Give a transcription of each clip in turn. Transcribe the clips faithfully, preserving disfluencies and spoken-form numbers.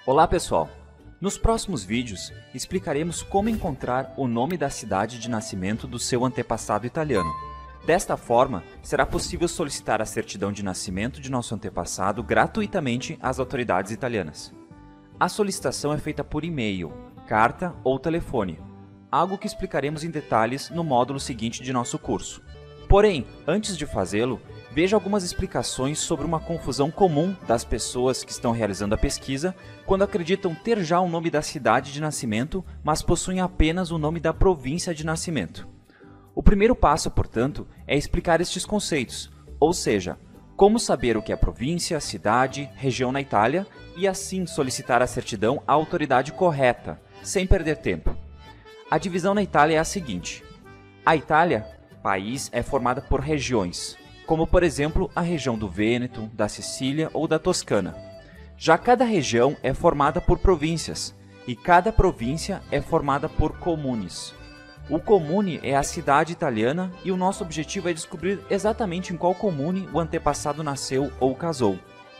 Olá pessoal! Nos próximos vídeos explicaremos como encontrar o nome da cidade de nascimento do seu antepassado italiano. Desta forma, será possível solicitar a certidão de nascimento de nosso antepassado gratuitamente às autoridades italianas. A solicitação é feita por e-mail, carta ou telefone, algo que explicaremos em detalhes no módulo seguinte de nosso curso. Porém, antes de fazê-lo, veja algumas explicações sobre uma confusão comum das pessoas que estão realizando a pesquisa quando acreditam ter já o nome da cidade de nascimento, mas possuem apenas o nome da província de nascimento. O primeiro passo, portanto, é explicar estes conceitos, ou seja, como saber o que é província, cidade, região na Itália e assim solicitar a certidão à autoridade correta, sem perder tempo. A divisão na Itália é a seguinte: a Itália, país, é formada por regiões, como por exemplo a região do Vêneto, da Sicília ou da Toscana. Já cada região é formada por províncias, e cada província é formada por comunes. O comune é a cidade italiana e o nosso objetivo é descobrir exatamente em qual comune o antepassado nasceu ou casou.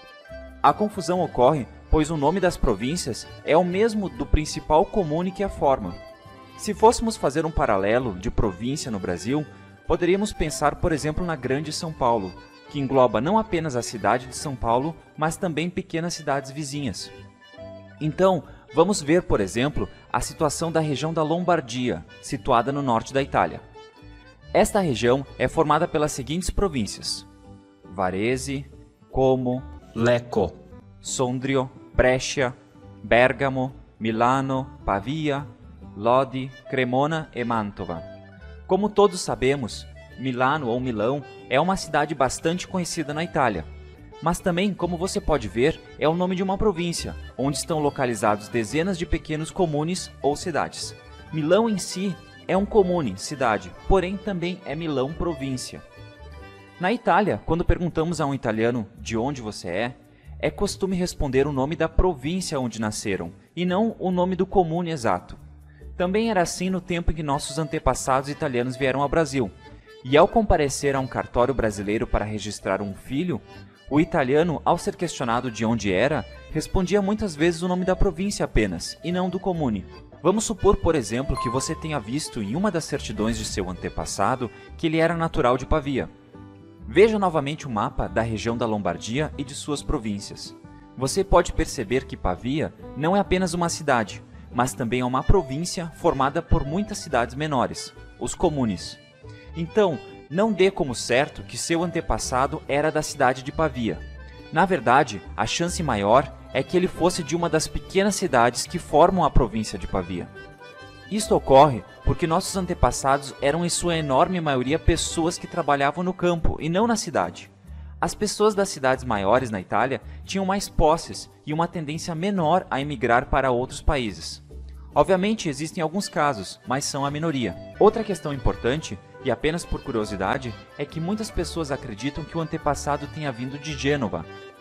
A confusão ocorre pois o nome das províncias é o mesmo do principal comune que a forma. Se fôssemos fazer um paralelo de província no Brasil, poderíamos pensar, por exemplo, na Grande São Paulo, que engloba não apenas a cidade de São Paulo, mas também pequenas cidades vizinhas. Então, vamos ver, por exemplo, a situação da região da Lombardia, situada no norte da Itália. Esta região é formada pelas seguintes províncias: Varese, Como, Lecco, Sondrio, Brescia, Bergamo, Milano, Pavia, Lodi, Cremona e Mantova. Como todos sabemos, Milano ou Milão é uma cidade bastante conhecida na Itália, mas também, como você pode ver, é o nome de uma província, onde estão localizados dezenas de pequenos comunes ou cidades. Milão em si é um comune, cidade, porém também é Milão província. Na Itália, quando perguntamos a um italiano de onde você é, é costume responder o nome da província onde nasceram, e não o nome do comune exato. Também era assim no tempo em que nossos antepassados italianos vieram ao Brasil, e ao comparecer a um cartório brasileiro para registrar um filho, o italiano, ao ser questionado de onde era, respondia muitas vezes o nome da província apenas, e não do comune. Vamos supor, por exemplo, que você tenha visto em uma das certidões de seu antepassado que ele era natural de Pavia. Veja novamente o mapa da região da Lombardia e de suas províncias. Você pode perceber que Pavia não é apenas uma cidade, mas também é uma província formada por muitas cidades menores, os comunes. Então, não dê como certo que seu antepassado era da cidade de Pavia. Na verdade, a chance maior é que ele fosse de uma das pequenas cidades que formam a província de Pavia. Isto ocorre porque nossos antepassados eram em sua enorme maioria pessoas que trabalhavam no campo e não na cidade. As pessoas das cidades maiores na Itália tinham mais posses e uma tendência menor a emigrar para outros países. Obviamente existem alguns casos, mas são a minoria. Outra questão importante, e apenas por curiosidade, é que muitas pessoas acreditam que o antepassado tenha vindo de Gênova.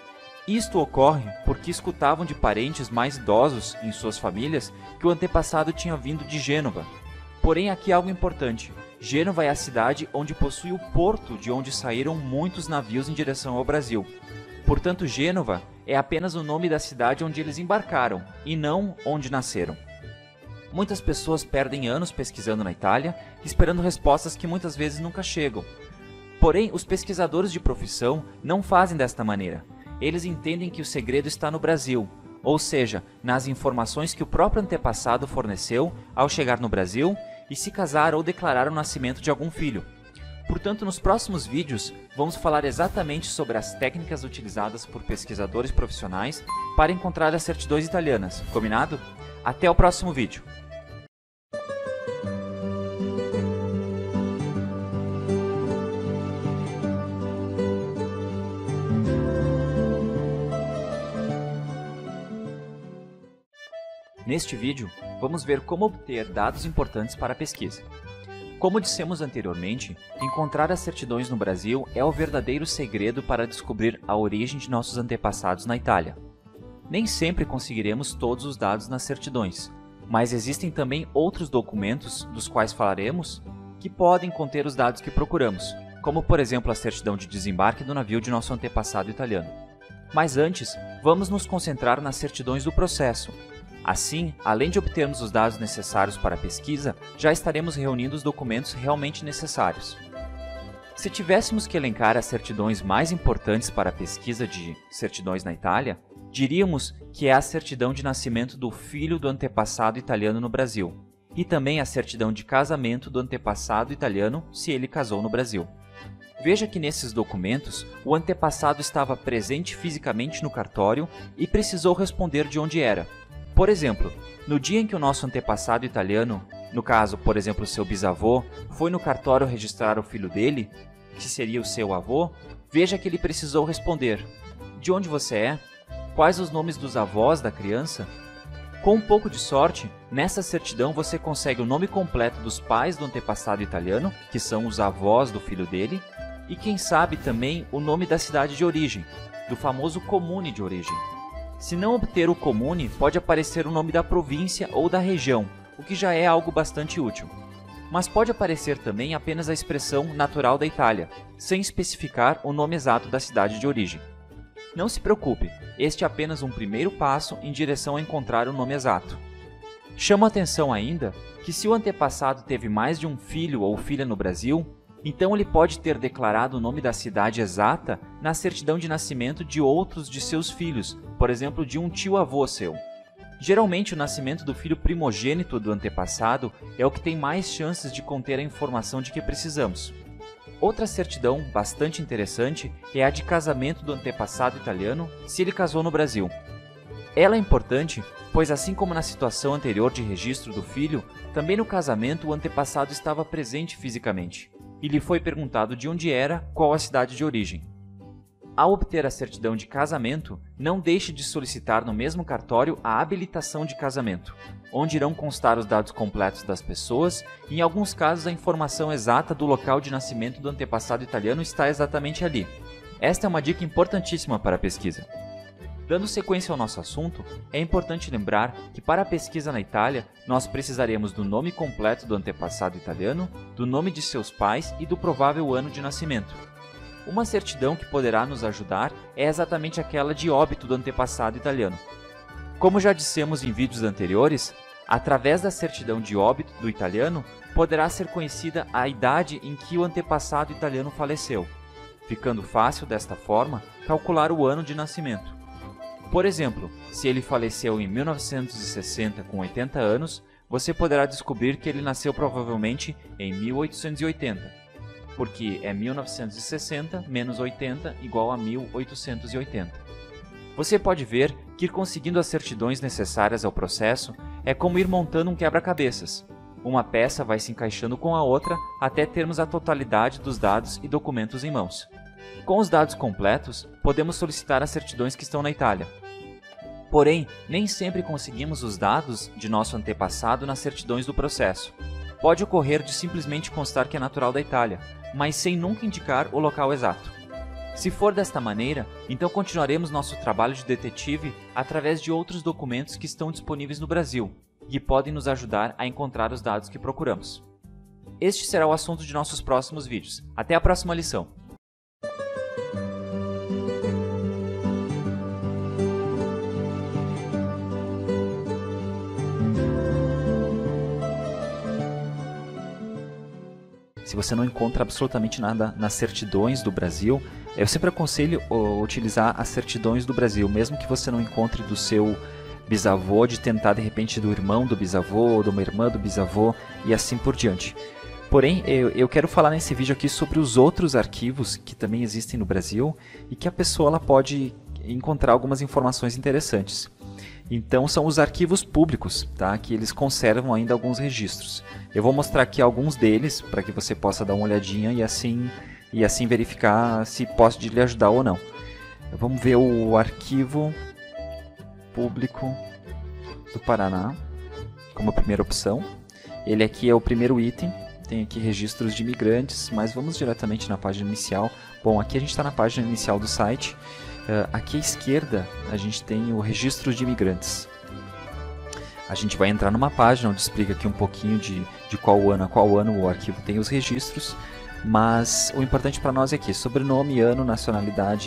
Isto ocorre porque escutavam de parentes mais idosos em suas famílias que o antepassado tinha vindo de Gênova. Porém, aqui algo importante: Gênova é a cidade onde possui o porto de onde saíram muitos navios em direção ao Brasil. Portanto, Gênova é apenas o nome da cidade onde eles embarcaram, e não onde nasceram. Muitas pessoas perdem anos pesquisando na Itália, esperando respostas que muitas vezes nunca chegam. Porém, os pesquisadores de profissão não fazem desta maneira. Eles entendem que o segredo está no Brasil, ou seja, nas informações que o próprio antepassado forneceu ao chegar no Brasil e se casar ou declarar o nascimento de algum filho. Portanto, nos próximos vídeos, vamos falar exatamente sobre as técnicas utilizadas por pesquisadores profissionais para encontrar as certidões italianas. Combinado? Até o próximo vídeo! Neste vídeo, vamos ver como obter dados importantes para a pesquisa. Como dissemos anteriormente, encontrar as certidões no Brasil é o verdadeiro segredo para descobrir a origem de nossos antepassados na Itália. Nem sempre conseguiremos todos os dados nas certidões, mas existem também outros documentos, dos quais falaremos, que podem conter os dados que procuramos, como por exemplo a certidão de desembarque do navio de nosso antepassado italiano. Mas antes, vamos nos concentrar nas certidões do processo. Assim, além de obtermos os dados necessários para a pesquisa, já estaremos reunindo os documentos realmente necessários. Se tivéssemos que elencar as certidões mais importantes para a pesquisa de certidões na Itália, diríamos que é a certidão de nascimento do filho do antepassado italiano no Brasil, e também a certidão de casamento do antepassado italiano se ele casou no Brasil. Veja que nesses documentos, o antepassado estava presente fisicamente no cartório e precisou responder de onde era. Por exemplo, no dia em que o nosso antepassado italiano, no caso, por exemplo, seu bisavô, foi no cartório registrar o filho dele, que seria o seu avô, veja que ele precisou responder: de onde você é? Quais os nomes dos avós da criança? Com um pouco de sorte, nessa certidão você consegue o nome completo dos pais do antepassado italiano, que são os avós do filho dele, e quem sabe também o nome da cidade de origem, do famoso comune de origem. Se não obter o comune, pode aparecer o nome da província ou da região, o que já é algo bastante útil. Mas pode aparecer também apenas a expressão natural da Itália, sem especificar o nome exato da cidade de origem. Não se preocupe, este é apenas um primeiro passo em direção a encontrar o nome exato. Chama a atenção ainda que se o antepassado teve mais de um filho ou filha no Brasil, então ele pode ter declarado o nome da cidade exata na certidão de nascimento de outros de seus filhos, por exemplo, de um tio-avô seu. Geralmente, o nascimento do filho primogênito do antepassado é o que tem mais chances de conter a informação de que precisamos. Outra certidão bastante interessante é a de casamento do antepassado italiano, se ele casou no Brasil. Ela é importante, pois assim como na situação anterior de registro do filho, também no casamento o antepassado estava presente fisicamente, e lhe foi perguntado de onde era, qual a cidade de origem. Ao obter a certidão de casamento, não deixe de solicitar no mesmo cartório a habilitação de casamento, onde irão constar os dados completos das pessoas e, em alguns casos, a informação exata do local de nascimento do antepassado italiano está exatamente ali. Esta é uma dica importantíssima para a pesquisa. Dando sequência ao nosso assunto, é importante lembrar que para a pesquisa na Itália, nós precisaremos do nome completo do antepassado italiano, do nome de seus pais e do provável ano de nascimento. Uma certidão que poderá nos ajudar é exatamente aquela de óbito do antepassado italiano. Como já dissemos em vídeos anteriores, através da certidão de óbito do italiano, poderá ser conhecida a idade em que o antepassado italiano faleceu, ficando fácil, desta forma, calcular o ano de nascimento. Por exemplo, se ele faleceu em mil novecentos e sessenta com oitenta anos, você poderá descobrir que ele nasceu provavelmente em mil oitocentos e oitenta, porque é mil novecentos e sessenta menos oitenta igual a mil oitocentos e oitenta. Você pode ver que ir conseguindo as certidões necessárias ao processo é como ir montando um quebra-cabeças. Uma peça vai se encaixando com a outra até termos a totalidade dos dados e documentos em mãos. Com os dados completos, podemos solicitar as certidões que estão na Itália. Porém, nem sempre conseguimos os dados de nosso antepassado nas certidões do processo. Pode ocorrer de simplesmente constar que é natural da Itália, mas sem nunca indicar o local exato. Se for desta maneira, então continuaremos nosso trabalho de detetive através de outros documentos que estão disponíveis no Brasil e podem nos ajudar a encontrar os dados que procuramos. Este será o assunto de nossos próximos vídeos. Até a próxima lição! Se você não encontra absolutamente nada nas certidões do Brasil, eu sempre aconselho utilizar as certidões do Brasil, mesmo que você não encontre do seu bisavô, de tentar de repente do irmão do bisavô, ou de uma irmã do bisavô e assim por diante. Porém, eu, eu quero falar nesse vídeo aqui sobre os outros arquivos que também existem no Brasil e que a pessoa ela pode encontrar algumas informações interessantes. Então são os arquivos públicos, tá? Que eles conservam ainda alguns registros. Eu vou mostrar aqui alguns deles para que você possa dar uma olhadinha e assim, e assim verificar se pode lhe ajudar ou não. Vamos ver o arquivo público do Paraná como a primeira opção. Ele aqui é o primeiro item, tem aqui registros de imigrantes, mas vamos diretamente na página inicial. Bom, aqui a gente está na página inicial do site. Uh, aqui à esquerda a gente tem o registro de imigrantes. A gente vai entrar numa página onde explica aqui um pouquinho de, de qual ano a qual ano o arquivo tem os registros, mas o importante para nós é aqui, sobrenome, ano, nacionalidade,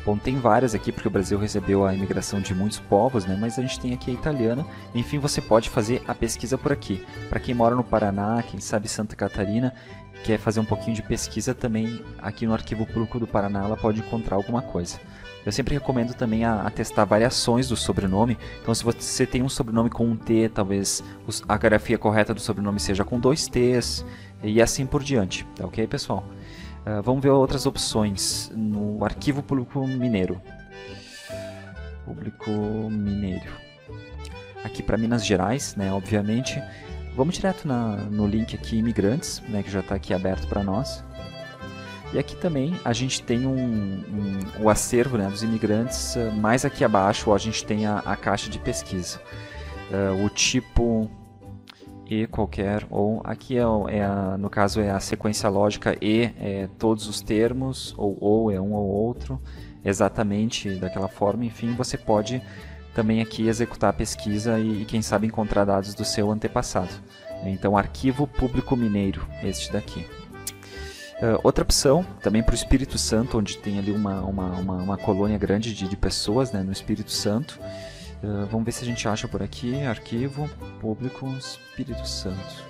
Bom, tem várias aqui porque o Brasil recebeu a imigração de muitos povos, né? Mas a gente tem aqui a italiana. Enfim, você pode fazer a pesquisa por aqui. Para quem mora no Paraná, quem sabe Santa Catarina, quer fazer um pouquinho de pesquisa também, aqui no Arquivo Público do Paraná ela pode encontrar alguma coisa. Eu sempre recomendo também a, a testar variações do sobrenome. Então, se você tem um sobrenome com um T, talvez a grafia correta do sobrenome seja com dois T's e assim por diante. Tá ok, pessoal? Uh, vamos ver outras opções no Arquivo Público Mineiro. Público Mineiro. Aqui para Minas Gerais, né, obviamente. Vamos direto na, no link aqui, Imigrantes, né, que já está aqui aberto para nós. E aqui também a gente tem um, um, o acervo, né, dos imigrantes. Uh, mais aqui abaixo a gente tem a, a caixa de pesquisa. Uh, o tipo... E qualquer, ou aqui é, é a, no caso é a sequência lógica E, é todos os termos, ou ou é um ou outro, exatamente daquela forma. Enfim, você pode também aqui executar a pesquisa e, e quem sabe encontrar dados do seu antepassado. Então, Arquivo Público Mineiro, este daqui. Uh, outra opção, também para o Espírito Santo, onde tem ali uma, uma, uma, uma colônia grande de, de pessoas, né, no Espírito Santo. Uh, vamos ver se a gente acha por aqui, Arquivo Público Espírito Santo.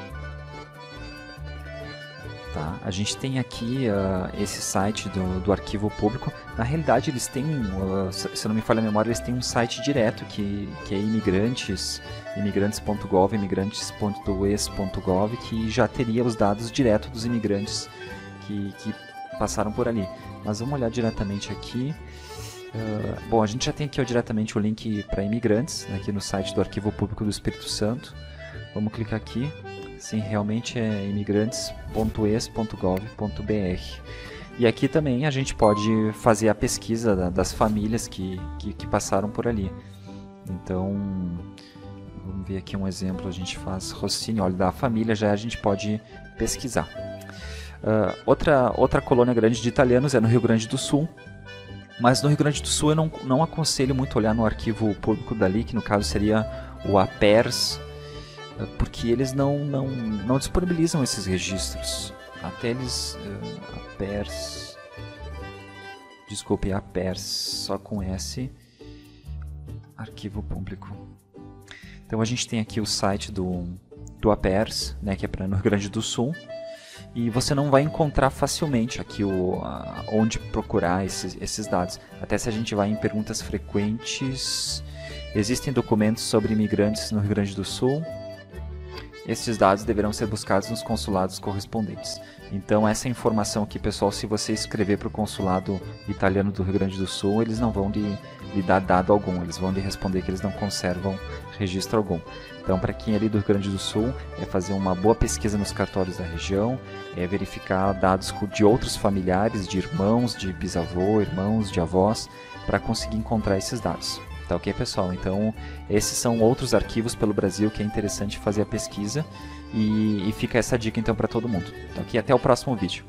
Tá, a gente tem aqui uh, esse site do, do Arquivo Público. Na realidade eles têm, uh, se não me falha a memória, eles têm um site direto que, que é imigrantes, imigrantes ponto gov, imigrantes ponto u e s ponto gov, que já teria os dados direto dos imigrantes que, que passaram por ali. Mas vamos olhar diretamente aqui. Uh, bom, a gente já tem aqui ó, diretamente o link para imigrantes, aqui no site do Arquivo Público do Espírito Santo. Vamos clicar aqui. Sim, realmente é imigrantes ponto u e s ponto gov ponto b r. E aqui também a gente pode fazer a pesquisa da, das famílias que, que, que passaram por ali. Então, vamos ver aqui um exemplo. A gente faz Rossini, olha, da família já a gente pode pesquisar. Uh, outra, outra colônia grande de italianos é no Rio Grande do Sul. Mas no Rio Grande do Sul eu não, não aconselho muito olhar no Arquivo Público dali, que no caso seria o APERS, porque eles não, não, não disponibilizam esses registros. Até eles... Uh, APERS... Desculpe, APERS, só com S. Arquivo Público. Então a gente tem aqui o site do, do APERS, né, que é para no Rio Grande do Sul. E você não vai encontrar facilmente aqui o, a, onde procurar esses, esses dados. Até se a gente vai em perguntas frequentes, existem documentos sobre imigrantes no Rio Grande do Sul. Esses dados deverão ser buscados nos consulados correspondentes. Então essa informação aqui, pessoal, se você escrever para o consulado italiano do Rio Grande do Sul, eles não vão lhe, lhe dar dado algum, eles vão lhe responder que eles não conservam registro algum. Então, para quem é ali do Rio Grande do Sul, é fazer uma boa pesquisa nos cartórios da região, é verificar dados de outros familiares, de irmãos, de bisavô, irmãos, de avós, para conseguir encontrar esses dados. Tá ok, pessoal? Então, esses são outros arquivos pelo Brasil que é interessante fazer a pesquisa e, e fica essa dica então para todo mundo. Tá ok? Até o próximo vídeo.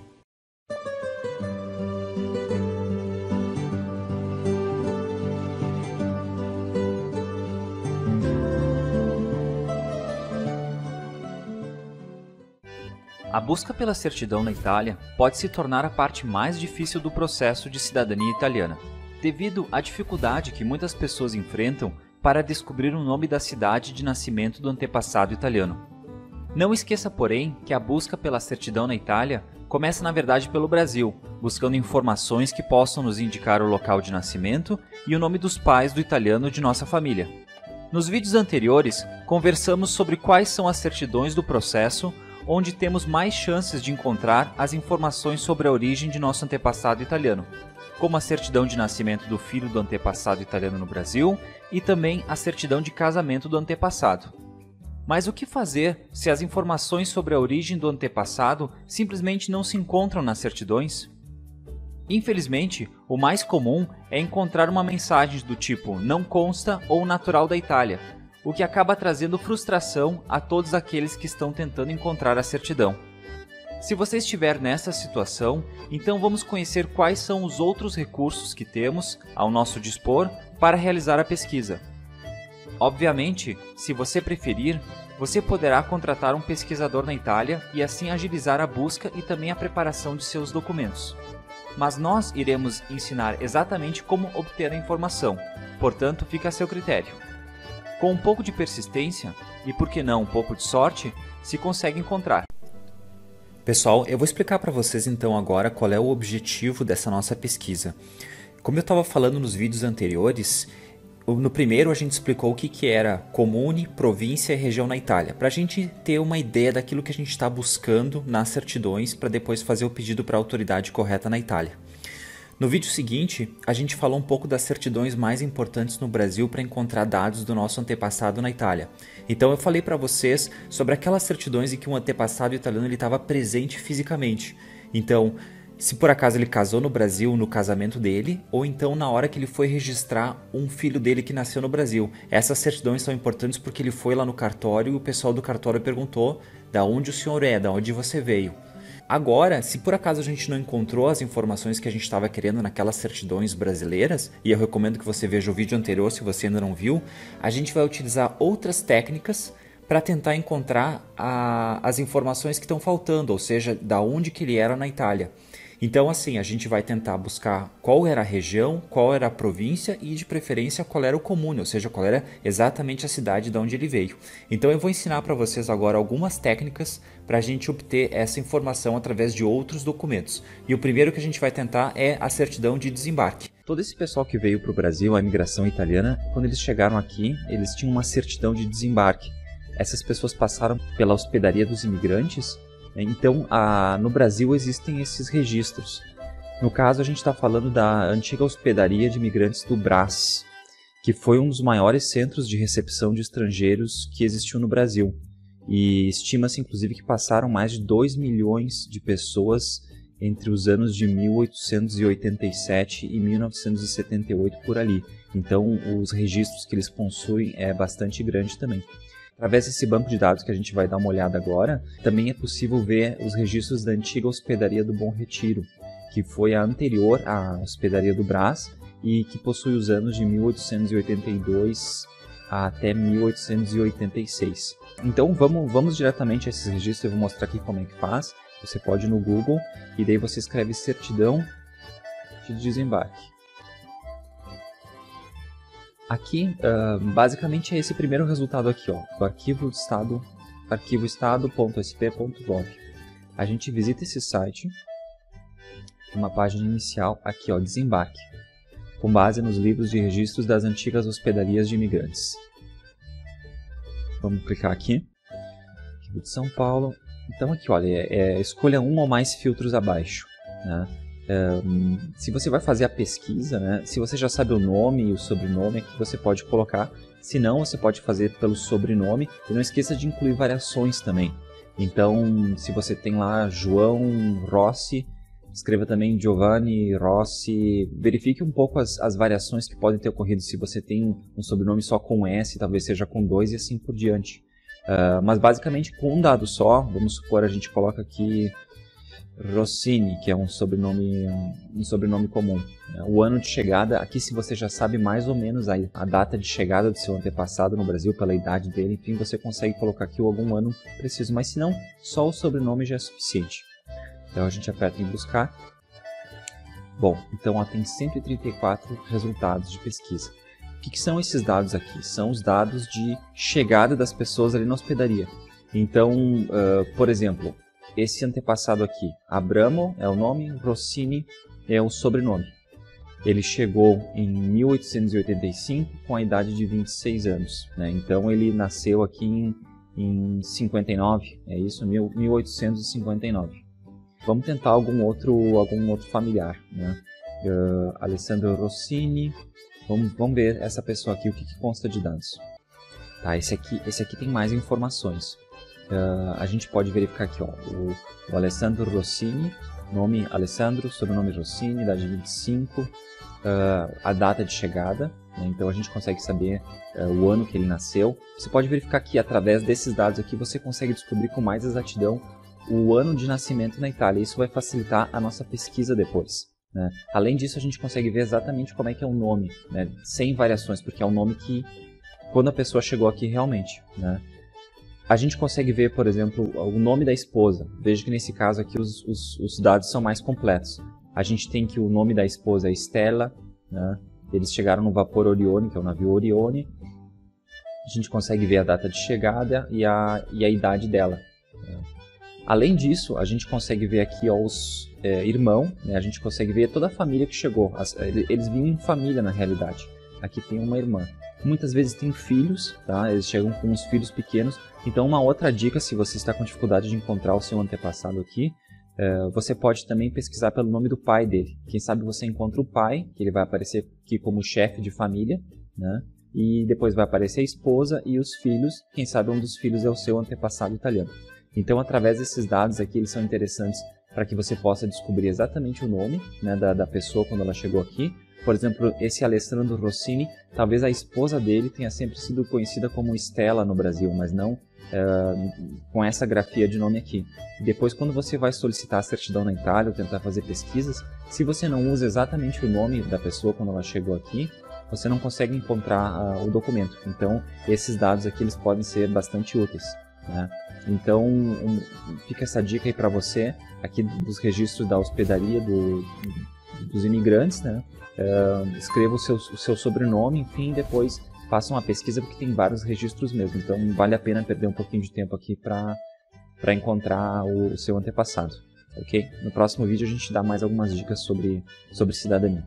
A busca pela certidão na Itália pode se tornar a parte mais difícil do processo de cidadania italiana, devido à dificuldade que muitas pessoas enfrentam para descobrir o nome da cidade de nascimento do antepassado italiano. Não esqueça, porém, que a busca pela certidão na Itália começa na verdade pelo Brasil, buscando informações que possam nos indicar o local de nascimento e o nome dos pais do italiano de nossa família. Nos vídeos anteriores, conversamos sobre quais são as certidões do processo onde temos mais chances de encontrar as informações sobre a origem de nosso antepassado italiano, como a certidão de nascimento do filho do antepassado italiano no Brasil e também a certidão de casamento do antepassado. Mas o que fazer se as informações sobre a origem do antepassado simplesmente não se encontram nas certidões? Infelizmente, o mais comum é encontrar uma mensagem do tipo "não consta" ou "natural da Itália", o que acaba trazendo frustração a todos aqueles que estão tentando encontrar a certidão. Se você estiver nessa situação, então vamos conhecer quais são os outros recursos que temos ao nosso dispor para realizar a pesquisa. Obviamente, se você preferir, você poderá contratar um pesquisador na Itália e assim agilizar a busca e também a preparação de seus documentos. mas nós iremos ensinar exatamente como obter a informação, portanto fica a seu critério. Com um pouco de persistência, e por que não um pouco de sorte, se consegue encontrar. Pessoal, eu vou explicar para vocês então agora qual é o objetivo dessa nossa pesquisa. Como eu estava falando nos vídeos anteriores, no primeiro a gente explicou o que, que era comune, província e região na Itália, para a gente ter uma ideia daquilo que a gente está buscando nas certidões para depois fazer o pedido para a autoridade correta na Itália. No vídeo seguinte, a gente falou um pouco das certidões mais importantes no Brasil para encontrar dados do nosso antepassado na Itália. Então eu falei para vocês sobre aquelas certidões em que um antepassado italiano estava presente fisicamente. Então, se por acaso ele casou no Brasil no casamento dele, ou então na hora que ele foi registrar um filho dele que nasceu no Brasil. Essas certidões são importantes porque ele foi lá no cartório e o pessoal do cartório perguntou: da onde o senhor é, da onde você veio? Agora, se por acaso a gente não encontrou as informações que a gente estava querendo naquelas certidões brasileiras, e eu recomendo que você veja o vídeo anterior se você ainda não viu, a gente vai utilizar outras técnicas para tentar encontrar a, as informações que estão faltando, ou seja, da onde que ele era na Itália. Então assim, a gente vai tentar buscar qual era a região, qual era a província e de preferência qual era o comune, ou seja, qual era exatamente a cidade de onde ele veio. Então eu vou ensinar para vocês agora algumas técnicas para a gente obter essa informação através de outros documentos. E o primeiro que a gente vai tentar é a certidão de desembarque. Todo esse pessoal que veio para o Brasil, a imigração italiana, quando eles chegaram aqui, eles tinham uma certidão de desembarque. Essas pessoas passaram pela hospedaria dos imigrantes. Então, a, no Brasil existem esses registros. No caso, a gente está falando da antiga hospedaria de imigrantes do Brás, que foi um dos maiores centros de recepção de estrangeiros que existiu no Brasil. E estima-se, inclusive, que passaram mais de dois milhões de pessoas entre os anos de mil oitocentos e oitenta e sete e mil novecentos e setenta e oito por ali. Então, os registros que eles possuem é bastante grande também. Através desse banco de dados que a gente vai dar uma olhada agora, também é possível ver os registros da antiga hospedaria do Bom Retiro, que foi a anterior à hospedaria do Brás e que possui os anos de mil oitocentos e oitenta e dois até mil oitocentos e oitenta e seis. Então vamos, vamos diretamente a esses registros, eu vou mostrar aqui como é que faz. Você pode ir no Google e daí você escreve certidão de desembarque. Aqui, uh, basicamente é esse primeiro resultado aqui, ó, do arquivo estado, arquivo estado ponto s p ponto gov. A gente visita esse site, uma página inicial, aqui, ó, desembarque, com base nos livros de registros das antigas hospedarias de imigrantes. Vamos clicar aqui, arquivo de São Paulo. Então aqui, olha, é, é, escolha um ou mais filtros abaixo, né? Um, se você vai fazer a pesquisa, né, se você já sabe o nome e o sobrenome, aqui você pode colocar. Se não, você pode fazer pelo sobrenome. E não esqueça de incluir variações também. Então, se você tem lá João Rossi, escreva também Giovanni Rossi. Verifique um pouco as, as variações que podem ter ocorrido. Se você tem um sobrenome só com S, talvez seja com dois e assim por diante. Uh, mas basicamente com um dado só, vamos supor, a gente coloca aqui Rossini, que é um sobrenome, um sobrenome comum. O ano de chegada, aqui se você já sabe mais ou menos a, a data de chegada do seu antepassado no Brasil, pela idade dele, enfim, você consegue colocar aqui algum ano preciso, mas se não, só o sobrenome já é suficiente. Então a gente aperta em buscar. Bom, então ó, tem cento e trinta e quatro resultados de pesquisa. O que, que são esses dados aqui? São os dados de chegada das pessoas ali na hospedaria. Então, uh, por exemplo, esse antepassado aqui, Abramo é o nome, Rossini é o sobrenome. Ele chegou em mil oitocentos e oitenta e cinco com a idade de vinte e seis anos, né? Então ele nasceu aqui em, em cinquenta e nove, é isso? mil oitocentos e cinquenta e nove. Vamos tentar algum outro, algum outro familiar, né? Uh, Alessandro Rossini. Vamos, vamos ver essa pessoa aqui, o que, que consta de dados. Tá, esse aqui, esse aqui tem mais informações. Uh, a gente pode verificar aqui, ó, o, o Alessandro Rossini, nome Alessandro, sobrenome Rossini, idade vinte e cinco, uh, a data de chegada, né? Então a gente consegue saber uh, o ano que ele nasceu. Você pode verificar que através desses dados aqui você consegue descobrir com mais exatidão o ano de nascimento na Itália. Isso vai facilitar a nossa pesquisa depois, né? Além disso, a gente consegue ver exatamente como é que é o nome, né? Sem variações, porque é o nome que quando a pessoa chegou aqui realmente, né? A gente consegue ver, por exemplo, o nome da esposa. Veja que nesse caso aqui os, os, os dados são mais completos. A gente tem que o nome da esposa é Stella, né? Eles chegaram no vapor Orione, que é o navio Orione. A gente consegue ver a data de chegada e a, e a idade dela. Né? Além disso, a gente consegue ver aqui ó, os é, irmãos, né? A gente consegue ver toda a família que chegou. As, eles vinham em família na realidade. Aqui tem uma irmã. Muitas vezes tem filhos, tá? Eles chegam com os filhos pequenos. Então uma outra dica, se você está com dificuldade de encontrar o seu antepassado aqui, é, você pode também pesquisar pelo nome do pai dele. Quem sabe você encontra o pai, que ele vai aparecer aqui como chefe de família, né? E depois vai aparecer a esposa e os filhos. Quem sabe um dos filhos é o seu antepassado italiano. Então, através desses dados aqui, eles são interessantes para que você possa descobrir exatamente o nome, né, da, da pessoa quando ela chegou aqui. Por exemplo, esse Alessandro Rossini, talvez a esposa dele tenha sempre sido conhecida como Stella no Brasil, mas não é, com essa grafia de nome aqui. Depois, quando você vai solicitar a certidão na Itália ou tentar fazer pesquisas, se você não usa exatamente o nome da pessoa quando ela chegou aqui, você não consegue encontrar uh, o documento. Então, esses dados aqui eles podem ser bastante úteis, né? Então, um, fica essa dica aí para você, aqui dos registros da hospedaria do, dos imigrantes, né? Uh, escreva o seu, o seu sobrenome, enfim, depois faça uma pesquisa, porque tem vários registros mesmo. Então, vale a pena perder um pouquinho de tempo aqui para para encontrar o, o seu antepassado, ok? No próximo vídeo a gente dá mais algumas dicas sobre, sobre cidadania.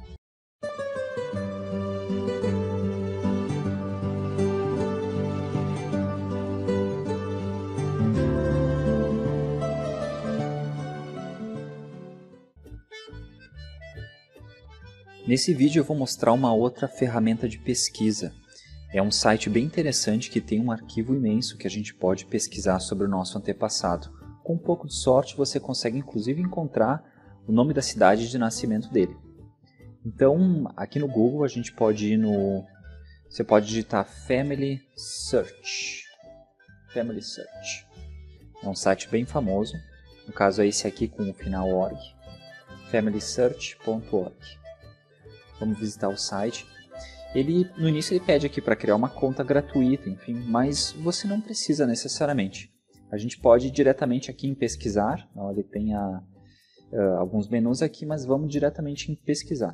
Nesse vídeo eu vou mostrar uma outra ferramenta de pesquisa. É um site bem interessante que tem um arquivo imenso que a gente pode pesquisar sobre o nosso antepassado. Com um pouco de sorte você consegue inclusive encontrar o nome da cidade de nascimento dele. Então aqui no Google a gente pode ir no... Você pode digitar Family Search. Family Search. É um site bem famoso. No caso é esse aqui com o final org. family search ponto org. Vamos visitar o site. Ele, no início ele pede aqui para criar uma conta gratuita, enfim, mas você não precisa necessariamente. A gente pode ir diretamente aqui em pesquisar. Ele tem a, uh, alguns menus aqui, mas vamos diretamente em pesquisar.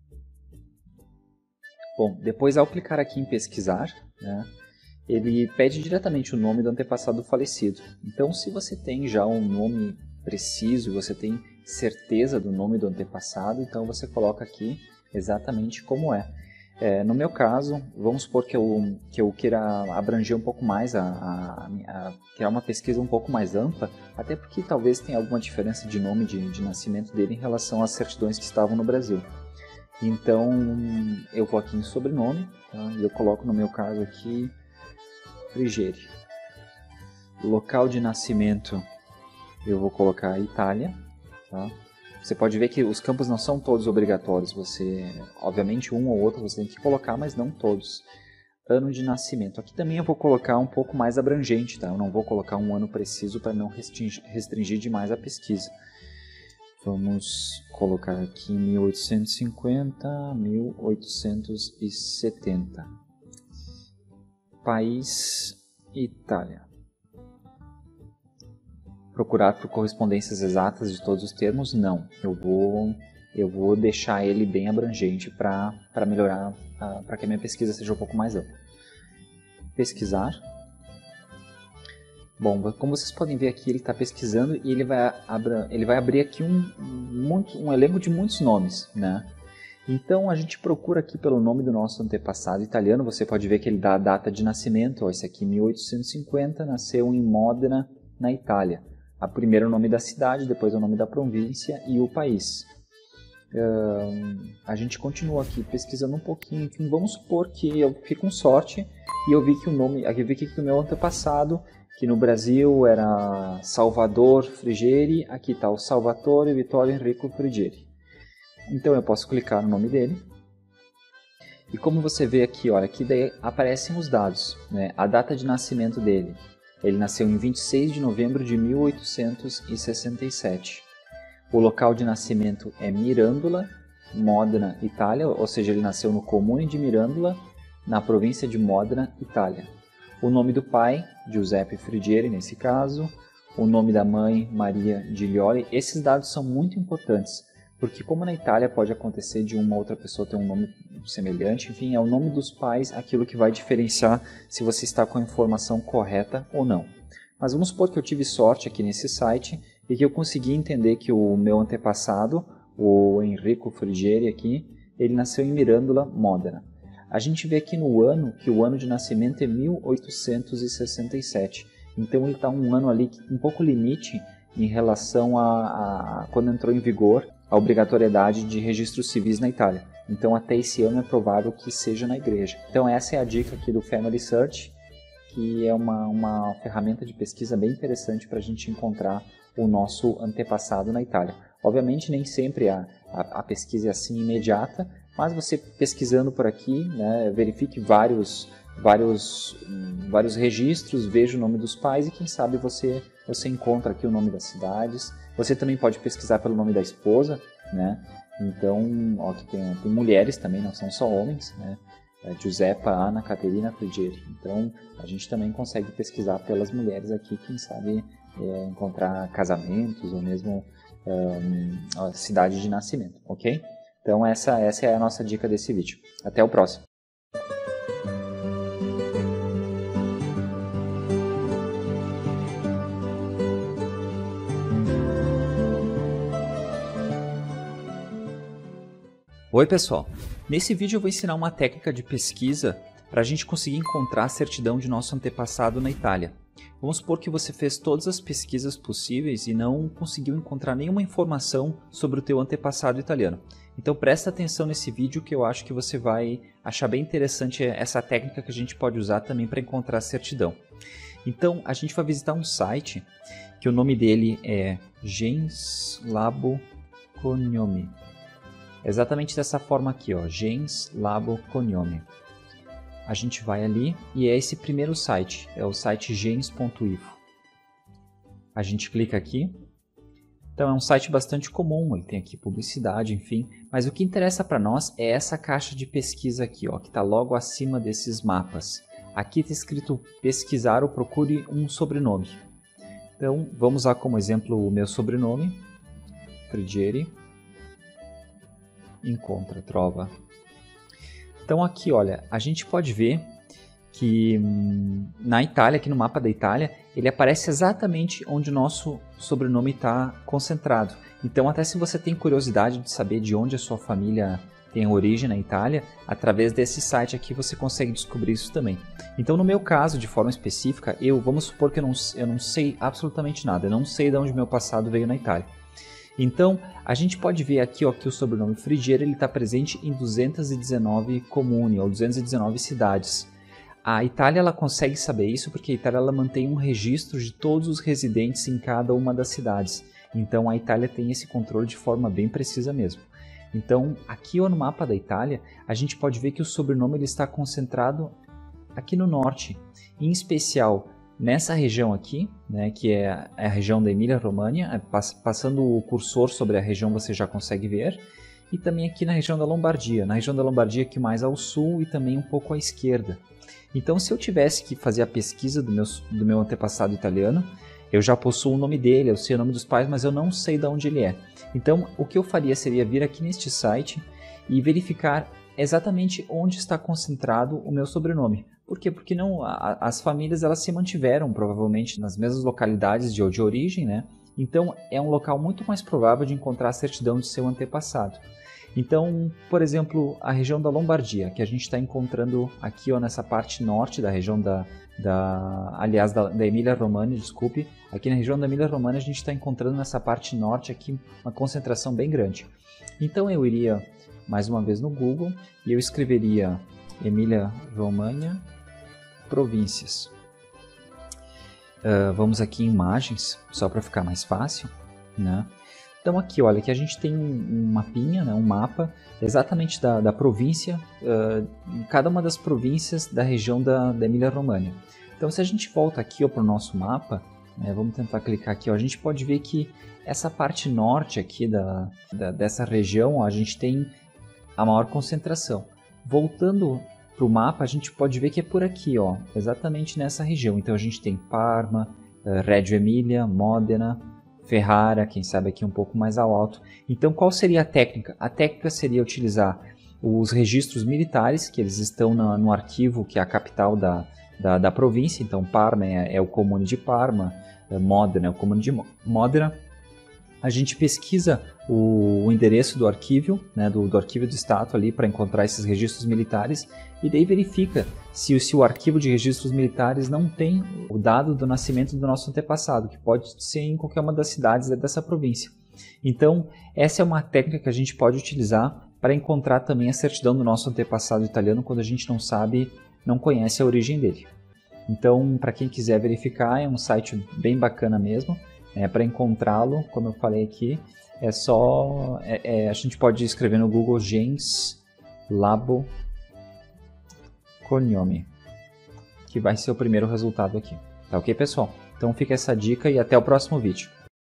Bom, depois ao clicar aqui em pesquisar, né, ele pede diretamente o nome do antepassado falecido. Então, se você tem já um nome preciso, você tem certeza do nome do antepassado, então você coloca aqui exatamente como é. É no meu caso, vamos supor que eu, que eu queira abranger um pouco mais, a, a, a criar uma pesquisa um pouco mais ampla, até porque talvez tenha alguma diferença de nome de, de nascimento dele em relação às certidões que estavam no Brasil. Então, eu vou aqui em sobrenome, tá? E eu coloco no meu caso aqui, Frigeri. Local de nascimento, eu vou colocar Itália, tá? Você pode ver que os campos não são todos obrigatórios, você, obviamente um ou outro você tem que colocar, mas não todos. Ano de nascimento, aqui também eu vou colocar um pouco mais abrangente, tá? Eu não vou colocar um ano preciso para não restringir, restringir demais a pesquisa. Vamos colocar aqui mil oitocentos e cinquenta, mil oitocentos e setenta. País, Itália. Procurar por correspondências exatas de todos os termos? Não. Eu vou, eu vou deixar ele bem abrangente para melhorar, para que a minha pesquisa seja um pouco mais ampla. Pesquisar. Bom, como vocês podem ver aqui, ele está pesquisando e ele vai, abra, ele vai abrir aqui um, muito, um elenco de muitos nomes, né? Então a gente procura aqui pelo nome do nosso antepassado italiano. Você pode ver que ele dá a data de nascimento. Ó, esse aqui, mil oitocentos e cinquenta, nasceu em Modena, na Itália. A primeiro o nome da cidade, depois o nome da província e o país. Uh, a gente continua aqui pesquisando um pouquinho. Enfim, vamos supor que eu fiquei com sorte e eu vi que o nome, eu vi que o meu antepassado, que no Brasil era Salvador Frigeri, aqui está o Salvatore Vittorio Enrico Frigeri. Então eu posso clicar no nome dele. E como você vê aqui, olha, aqui daí aparecem os dados, né? A data de nascimento dele. Ele nasceu em vinte e seis de novembro de mil oitocentos e sessenta e sete. O local de nascimento é Mirandola, Modena, Itália, ou seja, ele nasceu no comune de Mirandola, na província de Modena, Itália. O nome do pai, Giuseppe Frigeri, nesse caso. O nome da mãe, Maria Giglioli. Esses dados são muito importantes, Porque como na Itália pode acontecer de uma outra pessoa ter um nome semelhante, enfim, é o nome dos pais aquilo que vai diferenciar se você está com a informação correta ou não. Mas vamos supor que eu tive sorte aqui nesse site e que eu consegui entender que o meu antepassado, o Enrico Frigieri aqui, ele nasceu em Mirandola, Modena. A gente vê aqui no ano que o ano de nascimento é mil oitocentos e sessenta e sete. Então ele está um ano ali um pouco limite em relação a, a quando entrou em vigor a obrigatoriedade de registros civis na Itália. Então até esse ano é provável que seja na igreja. Então essa é a dica aqui do Family Search, que é uma, uma ferramenta de pesquisa bem interessante para a gente encontrar o nosso antepassado na Itália. Obviamente nem sempre a, a, a pesquisa é assim imediata, mas você pesquisando por aqui, né, verifique vários, vários, vários registros, veja o nome dos pais e quem sabe você, você encontra aqui o nome das cidades. Você também pode pesquisar pelo nome da esposa, né? Então, ó, que tem, tem mulheres também, não são só homens, né? É Giuseppa, Ana, Caterina, Frigieri. Então, a gente também consegue pesquisar pelas mulheres aqui, quem sabe é, encontrar casamentos ou mesmo um, a cidade de nascimento, ok? Então essa, essa é a nossa dica desse vídeo. Até o próximo. Oi pessoal, nesse vídeo eu vou ensinar uma técnica de pesquisa para a gente conseguir encontrar a certidão de nosso antepassado na Itália. Vamos supor que você fez todas as pesquisas possíveis e não conseguiu encontrar nenhuma informação sobre o teu antepassado italiano. Então presta atenção nesse vídeo que eu acho que você vai achar bem interessante essa técnica que a gente pode usar também para encontrar a certidão. Então a gente vai visitar um site que o nome dele é Gens Labo Cognome. Exatamente dessa forma aqui, ó, Gens Labo Cognome. A gente vai ali e é esse primeiro site, é o site gens ponto info. A gente clica aqui. Então é um site bastante comum, ele tem aqui publicidade, enfim. Mas o que interessa para nós é essa caixa de pesquisa aqui, ó, que está logo acima desses mapas. Aqui está escrito pesquisar ou procure um sobrenome. Então vamos usar como exemplo o meu sobrenome, Frigieri. Encontra, trova. Então aqui, olha, a gente pode ver que hum, na Itália, aqui no mapa da Itália, ele aparece exatamente onde o nosso sobrenome está concentrado. Então até se você tem curiosidade de saber de onde a sua família tem origem na Itália, através desse site aqui você consegue descobrir isso também. Então no meu caso, de forma específica, eu, vamos supor que eu não, eu não sei absolutamente nada, eu não sei de onde meu passado veio na Itália. Então, a gente pode ver aqui ó, que o sobrenome Frigieri está presente em duzentas e dezenove comune, ou duzentas e dezenove cidades. A Itália ela consegue saber isso porque a Itália ela mantém um registro de todos os residentes em cada uma das cidades. Então, a Itália tem esse controle de forma bem precisa mesmo. Então, aqui ó, no mapa da Itália, a gente pode ver que o sobrenome ele está concentrado aqui no norte, em especial nessa região aqui, né, que é a região da Emília-Romagna, passando o cursor sobre a região você já consegue ver, e também aqui na região da Lombardia, na região da Lombardia aqui mais ao sul e também um pouco à esquerda. Então se eu tivesse que fazer a pesquisa do meu, do meu antepassado italiano, eu já possuo o nome dele, eu sei o nome dos pais, mas eu não sei de onde ele é. Então o que eu faria seria vir aqui neste site e verificar exatamente onde está concentrado o meu sobrenome. Por quê? Porque não, a, as famílias elas se mantiveram provavelmente nas mesmas localidades de, de origem, né? Então é um local muito mais provável de encontrar a certidão de seu antepassado. Então, por exemplo, a região da Lombardia, que a gente está encontrando aqui ó, nessa parte norte da região da, da aliás, da, da Emília-Romagna, desculpe, aqui na região da Emília-Romagna a gente está encontrando nessa parte norte aqui uma concentração bem grande. Então eu iria mais uma vez no Google e eu escreveria Emília-Romagna províncias. Uh, vamos aqui em imagens, só para ficar mais fácil, né? Então aqui, olha, que a gente tem um mapinha, né, um mapa exatamente da, da província, uh, em cada uma das províncias da região da, da Emília-Romagna. Então se a gente volta aqui para o nosso mapa, né, vamos tentar clicar aqui, ó, a gente pode ver que essa parte norte aqui da, da, dessa região, ó, a gente tem a maior concentração. Voltando para o mapa, a gente pode ver que é por aqui, ó, exatamente nessa região. Então a gente tem Parma, uh, Reggio Emília, Modena, Ferrara, quem sabe aqui um pouco mais ao alto. Então, qual seria a técnica? A técnica seria utilizar os registros militares, que eles estão na, no arquivo, que é a capital da, da, da província. Então, Parma é, é o comune de Parma, é Modena é o comune de Modena. A gente pesquisa o, o endereço do arquivo, né, do, do arquivo do Estado ali para encontrar esses registros militares e daí verifica se, se o arquivo de registros militares não tem o dado do nascimento do nosso antepassado, que pode ser em qualquer uma das cidades dessa província. Então, essa é uma técnica que a gente pode utilizar para encontrar também a certidão do nosso antepassado italiano quando a gente não sabe, não conhece a origem dele. Então, para quem quiser verificar, é um site bem bacana mesmo. É, para encontrá-lo, como eu falei aqui, é só é, é, a gente pode escrever no Google Gens Labo Cognome, que vai ser o primeiro resultado aqui. Tá ok, pessoal? Então fica essa dica e até o próximo vídeo.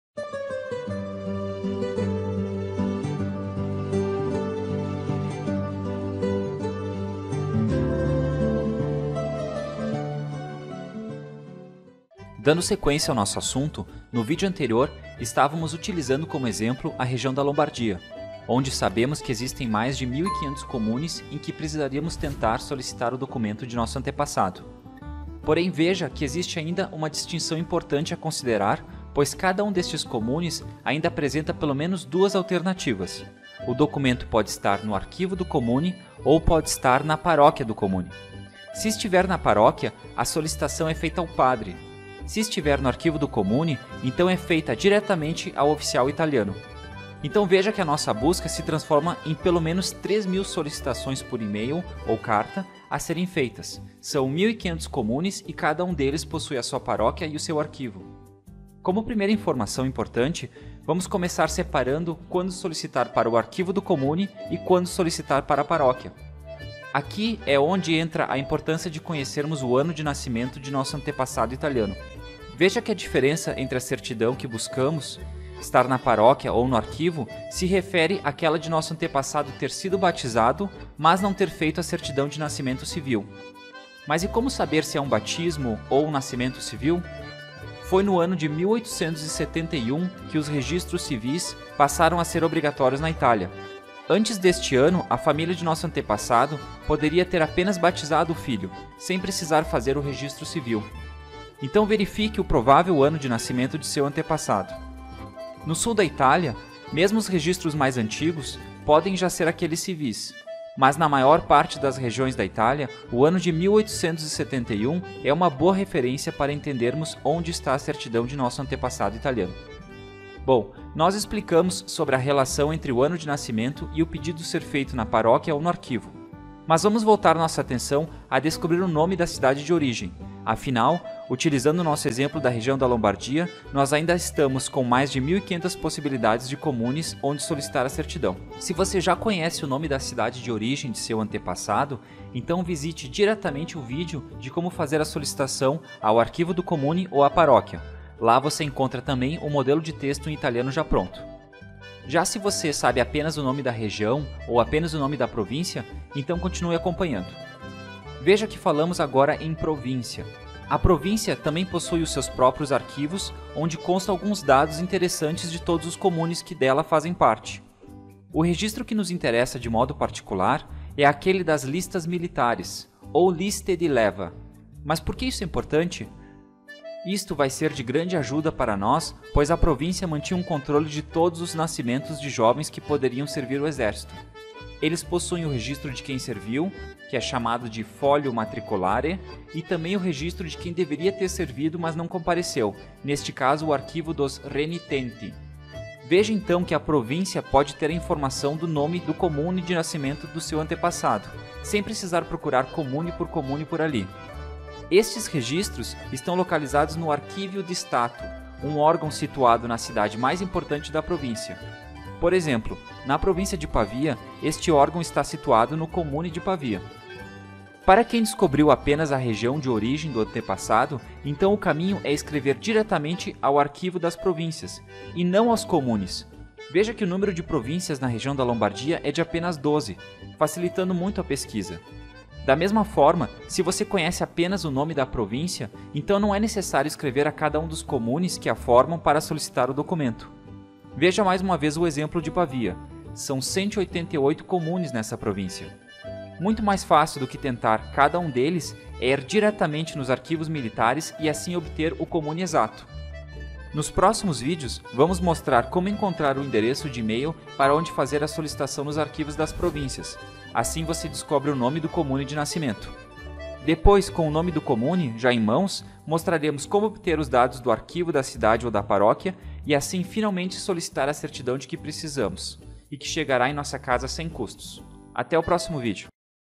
Dando sequência ao nosso assunto, no vídeo anterior estávamos utilizando como exemplo a região da Lombardia, onde sabemos que existem mais de mil e quinhentos comunes em que precisaríamos tentar solicitar o documento de nosso antepassado. Porém, veja que existe ainda uma distinção importante a considerar, pois cada um destes comunes ainda apresenta pelo menos duas alternativas. O documento pode estar no arquivo do comune ou pode estar na paróquia do comune. Se estiver na paróquia, a solicitação é feita ao padre. Se estiver no arquivo do comune, então é feita diretamente ao oficial italiano. Então veja que a nossa busca se transforma em pelo menos três mil solicitações por e-mail ou carta a serem feitas. São mil e quinhentos comunes e cada um deles possui a sua paróquia e o seu arquivo. Como primeira informação importante, vamos começar separando quando solicitar para o arquivo do comune e quando solicitar para a paróquia. Aqui é onde entra a importância de conhecermos o ano de nascimento de nosso antepassado italiano. Veja que a diferença entre a certidão que buscamos, estar na paróquia ou no arquivo, se refere àquela de nosso antepassado ter sido batizado, mas não ter feito a certidão de nascimento civil. Mas e como saber se é um batismo ou um nascimento civil? Foi no ano de mil oitocentos e setenta e um que os registros civis passaram a ser obrigatórios na Itália. Antes deste ano, a família de nosso antepassado poderia ter apenas batizado o filho, sem precisar fazer o registro civil. Então verifique o provável ano de nascimento de seu antepassado. No sul da Itália, mesmo os registros mais antigos podem já ser aqueles civis, mas na maior parte das regiões da Itália, o ano de mil oitocentos e setenta e um é uma boa referência para entendermos onde está a certidão de nosso antepassado italiano. Bom, nós explicamos sobre a relação entre o ano de nascimento e o pedido ser feito na paróquia ou no arquivo. Mas vamos voltar nossa atenção a descobrir o nome da cidade de origem. Afinal, utilizando o nosso exemplo da região da Lombardia, nós ainda estamos com mais de mil e quinhentas possibilidades de comunes onde solicitar a certidão. Se você já conhece o nome da cidade de origem de seu antepassado, então visite diretamente o vídeo de como fazer a solicitação ao arquivo do comune ou à paróquia. Lá você encontra também o modelo de texto em italiano já pronto. Já se você sabe apenas o nome da região ou apenas o nome da província, então continue acompanhando. Veja que falamos agora em província. A província também possui os seus próprios arquivos, onde constam alguns dados interessantes de todos os comunes que dela fazem parte. O registro que nos interessa de modo particular é aquele das listas militares, ou liste di leva. Mas por que isso é importante? Isto vai ser de grande ajuda para nós, pois a província mantinha um controle de todos os nascimentos de jovens que poderiam servir o exército. Eles possuem o registro de quem serviu, que é chamado de folio matriculare, e também o registro de quem deveria ter servido, mas não compareceu, neste caso o arquivo dos renitenti. Veja então que a província pode ter a informação do nome do comune de nascimento do seu antepassado, sem precisar procurar comune por comune por ali. Estes registros estão localizados no Archivio di Stato, um órgão situado na cidade mais importante da província. Por exemplo, na província de Pavia, este órgão está situado no comune de Pavia. Para quem descobriu apenas a região de origem do antepassado, então o caminho é escrever diretamente ao arquivo das províncias, e não aos comunes. Veja que o número de províncias na região da Lombardia é de apenas doze, facilitando muito a pesquisa. Da mesma forma, se você conhece apenas o nome da província, então não é necessário escrever a cada um dos comunes que a formam para solicitar o documento. Veja mais uma vez o exemplo de Pavia. São cento e oitenta e oito comunes nessa província. Muito mais fácil do que tentar cada um deles é ir diretamente nos arquivos militares e assim obter o comune exato. Nos próximos vídeos, vamos mostrar como encontrar o endereço de e-mail para onde fazer a solicitação nos arquivos das províncias. Assim você descobre o nome do comune de nascimento. Depois, com o nome do comune já em mãos, mostraremos como obter os dados do arquivo da cidade ou da paróquia e assim finalmente solicitar a certidão de que precisamos e que chegará em nossa casa sem custos. Até o próximo vídeo.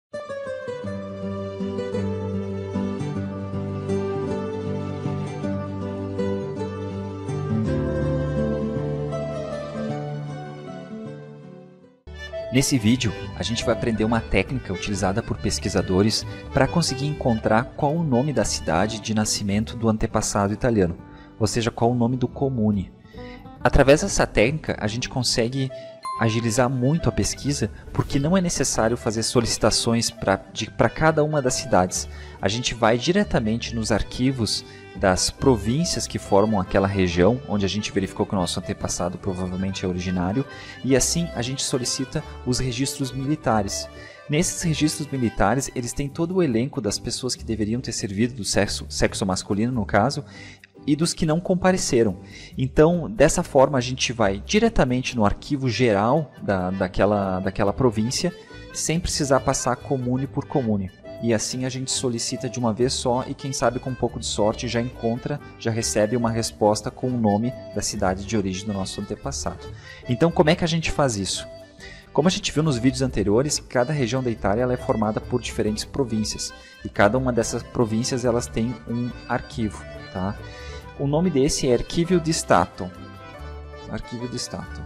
Nesse vídeo, a gente vai aprender uma técnica utilizada por pesquisadores para conseguir encontrar qual o nome da cidade de nascimento do antepassado italiano, ou seja, qual o nome do comune. Através dessa técnica, a gente consegue agilizar muito a pesquisa, porque não é necessário fazer solicitações para cada uma das cidades. A gente vai diretamente nos arquivos das províncias que formam aquela região, onde a gente verificou que o nosso antepassado provavelmente é originário, e assim a gente solicita os registros militares. Nesses registros militares, eles têm todo o elenco das pessoas que deveriam ter servido, do sexo, sexo masculino no caso, e dos que não compareceram. Então, dessa forma, a gente vai diretamente no arquivo geral da, daquela, daquela província, sem precisar passar comune por comune. E assim a gente solicita de uma vez só e quem sabe com um pouco de sorte já encontra, já recebe uma resposta com o nome da cidade de origem do nosso antepassado. Então, como é que a gente faz isso? Como a gente viu nos vídeos anteriores, cada região da Itália ela é formada por diferentes províncias. E cada uma dessas províncias elas tem um arquivo. Tá? O nome desse é Archivio di Stato. Archivio di Stato.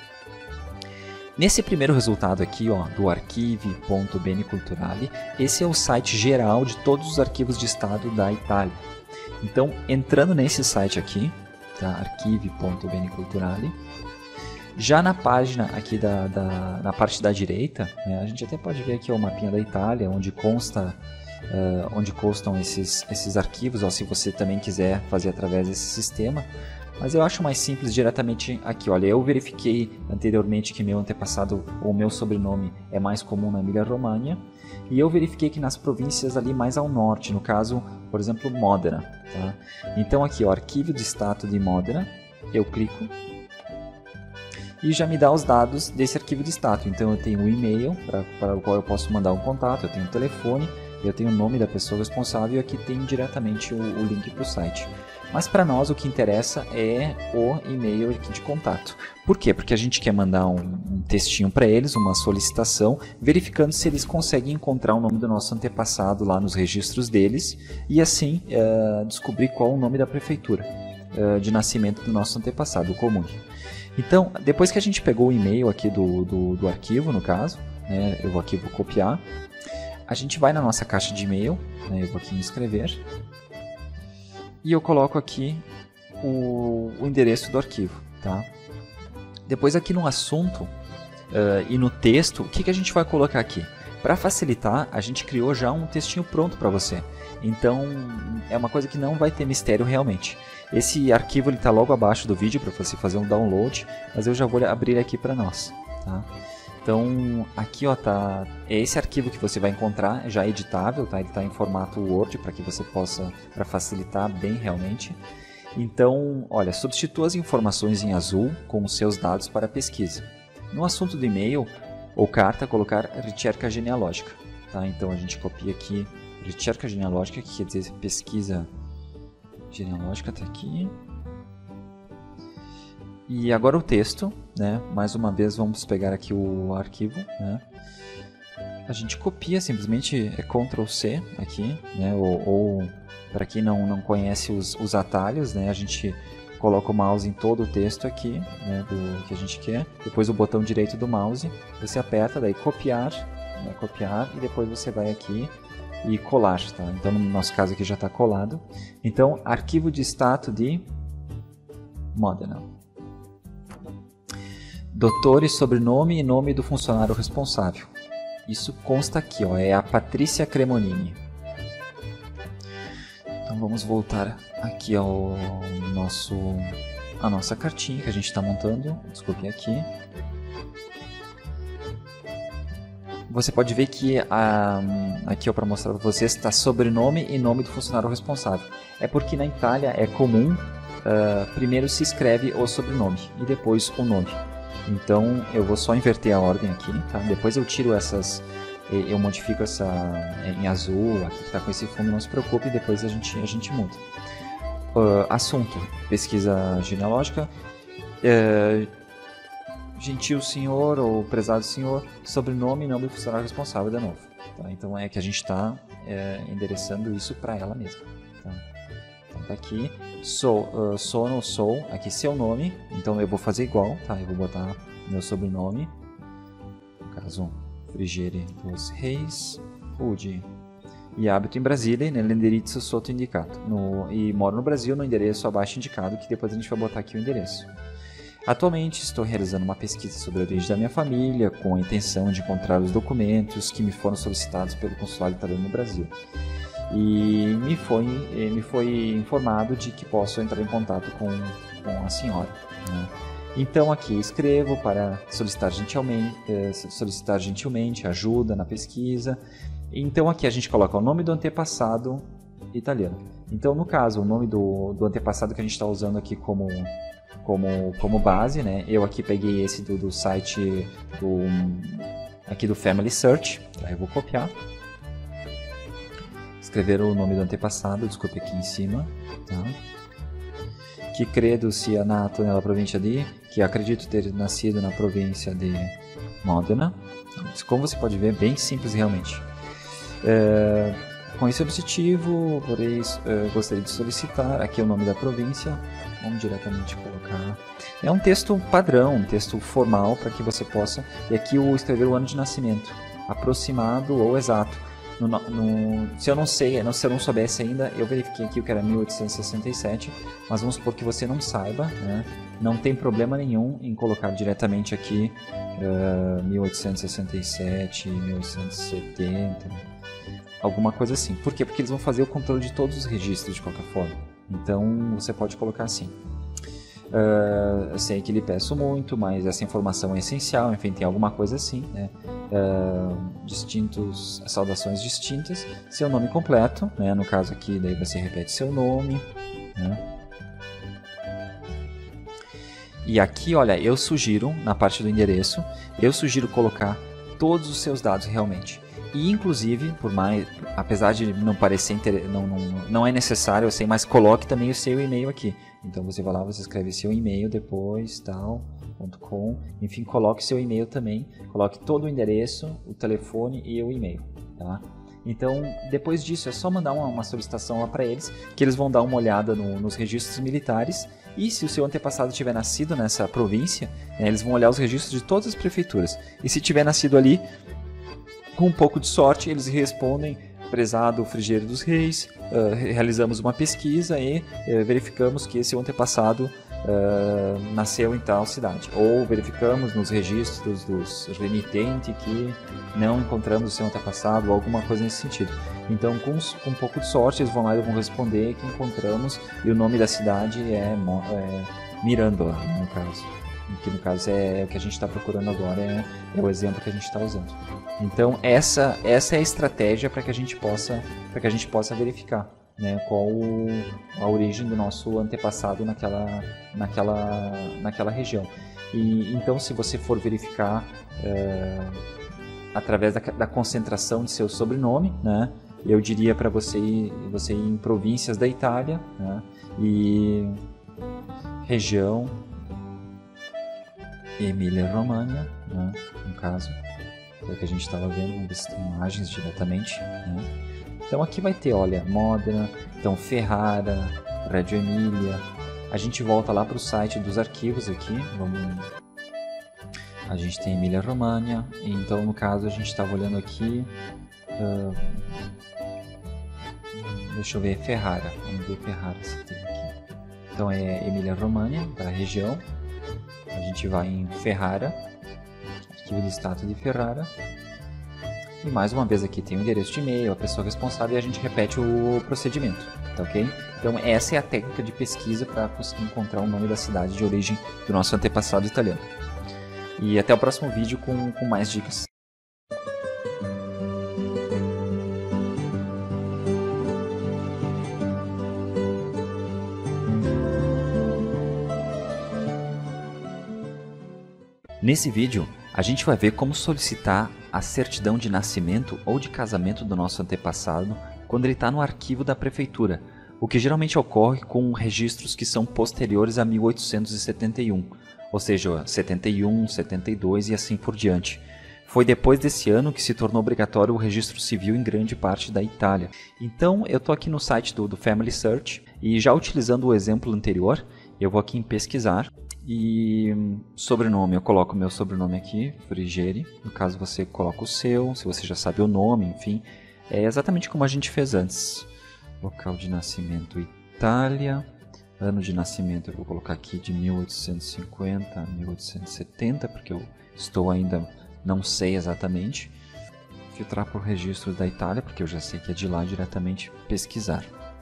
Nesse primeiro resultado aqui, ó, do archivi ponto beni culturali, esse é o site geral de todos os arquivos de Estado da Itália. Então, entrando nesse site aqui, tá, archivi ponto beni culturali, já na página aqui da, da na parte da direita, né, a gente até pode ver aqui ó, o mapinha da Itália, onde consta Uh, onde constam esses, esses arquivos, ó, se você também quiser fazer através desse sistema. Mas eu acho mais simples diretamente aqui. Olha, eu verifiquei anteriormente que meu antepassado ou meu sobrenome é mais comum na Emília-Romagna, e eu verifiquei que nas províncias ali mais ao norte, no caso, por exemplo, Modena. Tá? Então aqui, ó, Arquivo de Stato de Modena, eu clico e já me dá os dados desse arquivo de status. Então eu tenho um e-mail para o qual eu posso mandar um contato, eu tenho um telefone, eu tenho o nome da pessoa responsável e aqui tem diretamente o, o link para o site. Mas para nós o que interessa é o e-mail aqui de contato. Por quê? Porque a gente quer mandar um, um textinho para eles, uma solicitação, verificando se eles conseguem encontrar o nome do nosso antepassado lá nos registros deles e assim uh, descobrir qual o nome da prefeitura uh, de nascimento do nosso antepassado, o comune. Então, depois que a gente pegou o e-mail aqui do, do, do arquivo, no caso, né, eu vou aqui vou copiar, a gente vai na nossa caixa de e-mail, né, eu vou aqui em escrever, e eu coloco aqui o, o endereço do arquivo. Tá? Depois aqui no assunto uh, e no texto, o que, que a gente vai colocar aqui? Para facilitar, a gente criou já um textinho pronto para você. Então, é uma coisa que não vai ter mistério realmente. Esse arquivo está logo abaixo do vídeo para você fazer um download, mas eu já vou abrir aqui para nós. Tá? Então, aqui ó, tá, é esse arquivo que você vai encontrar, já editável, tá? Ele está em formato Word para que você possa, para facilitar bem realmente. Então, olha, substitua as informações em azul com os seus dados para pesquisa. No assunto do e-mail ou carta, colocar ricerca genealógica. Tá? Então, a gente copia aqui ricerca genealógica, que quer dizer pesquisa genealógica, está aqui. E agora o texto, né? Mais uma vez vamos pegar aqui o arquivo, né? A gente copia, simplesmente é control C aqui, né? Ou, ou para quem não, não conhece os, os atalhos, né? A gente coloca o mouse em todo o texto aqui, né? Do que a gente quer. Depois o botão direito do mouse, você aperta, daí copiar, né? Copiar e depois você vai aqui e colar, tá? Então no nosso caso aqui já está colado. Então, arquivo de status de Modena. Doutore, sobrenome e nome do funcionário responsável. Isso consta aqui, ó, é a Patrícia Cremonini. Então vamos voltar aqui ao nosso, a nossa cartinha que a gente está montando. Desculpe aqui. Você pode ver que a, aqui para mostrar para vocês está sobrenome e nome do funcionário responsável. É porque na Itália é comum, uh, primeiro se escreve o sobrenome e depois o nome. Então eu vou só inverter a ordem aqui, tá? Depois eu tiro essas, eu modifico essa em azul, aqui que está com esse fundo, não se preocupe, depois a gente, a gente muda. Uh, assunto, pesquisa genealógica. Uh, Gentil senhor ou prezado senhor, sobrenome e nome do funcionário responsável de novo. Tá? Então é que a gente está é, endereçando isso para ela mesma. Tá? Então tá aqui, sou, uh, sono, sou, aqui seu nome, então eu vou fazer igual, tá? Eu vou botar meu sobrenome, no caso Frigieri dos Reis, Rude, e habito em Brasília, nell'indirizzo sotto indicato, no, e moro no Brasil no endereço abaixo indicado, que depois a gente vai botar aqui o endereço. Atualmente estou realizando uma pesquisa sobre a origem da minha família, com a intenção de encontrar os documentos que me foram solicitados pelo consulado italiano no Brasil. E me foi, me foi informado de que posso entrar em contato com, com a senhora. Né? Então aqui escrevo para solicitar gentilmente, solicitar gentilmente ajuda na pesquisa. Então aqui a gente coloca o nome do antepassado italiano. Então no caso, o nome do, do antepassado que a gente está usando aqui como... Como, como base, né? Eu aqui peguei esse do, do site do, aqui do Family Search, tá? Eu vou copiar, escrever o nome do antepassado, desculpe aqui em cima, tá? Que credo sia nato nella provincia di, que acredito ter nascido na província de Modena. Como você pode ver, bem simples realmente. É, com esse objetivo, porém, é, gostaria de solicitar, aqui é o nome da província. Vamos diretamente colocar. É um texto padrão, um texto formal para que você possa. E aqui eu escrever o ano de nascimento, aproximado ou exato. No, no, se eu não sei, se eu não soubesse ainda, eu verifiquei aqui que era mil oitocentos e sessenta e sete, mas vamos supor que você não saiba, né? Não tem problema nenhum em colocar diretamente aqui uh, mil oitocentos e sessenta e sete, mil oitocentos e setenta, alguma coisa assim. Por quê? Porque eles vão fazer o controle de todos os registros de qualquer forma. Então você pode colocar assim. Uh, eu sei que lhe peço muito, mas essa informação é essencial. Enfim, tem alguma coisa assim, né? Uh, distintos, saudações distintas. Seu nome completo, né? No caso aqui, daí você repete seu nome, né? E aqui, olha, eu sugiro, na parte do endereço, eu sugiro colocar todos os seus dados realmente. E inclusive, por mais, apesar de não parecer inter... não, não, não é necessário, eu sei, mas coloque também o seu e-mail aqui. Então você vai lá, você escreve seu e-mail depois, tal, ponto com, enfim, coloque seu e-mail também, coloque todo o endereço, o telefone e o e-mail, tá? Então, depois disso, é só mandar uma, uma solicitação lá para eles, que eles vão dar uma olhada no, nos registros militares, e se o seu antepassado tiver nascido nessa província, né, eles vão olhar os registros de todas as prefeituras. E se tiver nascido ali, com um pouco de sorte, eles respondem: prezado Frigieri dos Reis, uh, realizamos uma pesquisa e uh, verificamos que esse antepassado uh, nasceu em tal cidade. Ou verificamos nos registros dos remitentes que não encontramos o seu antepassado, ou alguma coisa nesse sentido. Então, com, com um pouco de sorte, eles vão lá e vão responder que encontramos, e o nome da cidade é, é Mirandola, no caso. Que no caso é o que a gente está procurando agora, é, é o exemplo que a gente está usando. Então essa, essa é a estratégia para que a gente possa, para que a gente possa verificar, né, qual a origem do nosso antepassado naquela, naquela, naquela região. E então, se você for verificar é, através da, da concentração de seu sobrenome, né, eu diria para você ir, você ir em províncias da Itália, né, e região Emília-Romagna, né, no caso, é o que a gente estava vendo, vamos ver se tem imagens diretamente, né. Então aqui vai ter, olha, Modena, então Ferrara, Reggio Emília. A gente volta lá para o site dos arquivos aqui, vamos... a gente tem Emília-Romagna, então no caso a gente estava olhando aqui, uh... deixa eu ver, Ferrara, vamos ver Ferrara se tem aqui. Então é Emília-Romagna, para a região. A gente vai em Ferrara, arquivo de status de Ferrara, E mais uma vez aqui tem o endereço de e-mail, a pessoa responsável e a gente repete o procedimento, tá ok? Então essa é a técnica de pesquisa para conseguir encontrar o nome da cidade de origem do nosso antepassado italiano. E até o próximo vídeo com, com mais dicas. Nesse vídeo, a gente vai ver como solicitar a certidão de nascimento ou de casamento do nosso antepassado quando ele está no arquivo da prefeitura, o que geralmente ocorre com registros que são posteriores a mil oitocentos e setenta e um, ou seja, setenta e um, setenta e dois e assim por diante. Foi depois desse ano que se tornou obrigatório o registro civil em grande parte da Itália. Então, eu estou aqui no site do, do Family Search e já utilizando o exemplo anterior, eu vou aqui em pesquisar. E sobrenome, eu coloco o meu sobrenome aqui, Frigeri. No caso você coloca o seu, se você já sabe o nome, enfim. É exatamente como a gente fez antes. Local de nascimento, Itália. Ano de nascimento eu vou colocar aqui de mil oitocentos e cinquenta a mil oitocentos e setenta, porque eu estou ainda, não sei exatamente. Filtrar por registros da Itália, porque eu já sei que é de lá diretamente pesquisar.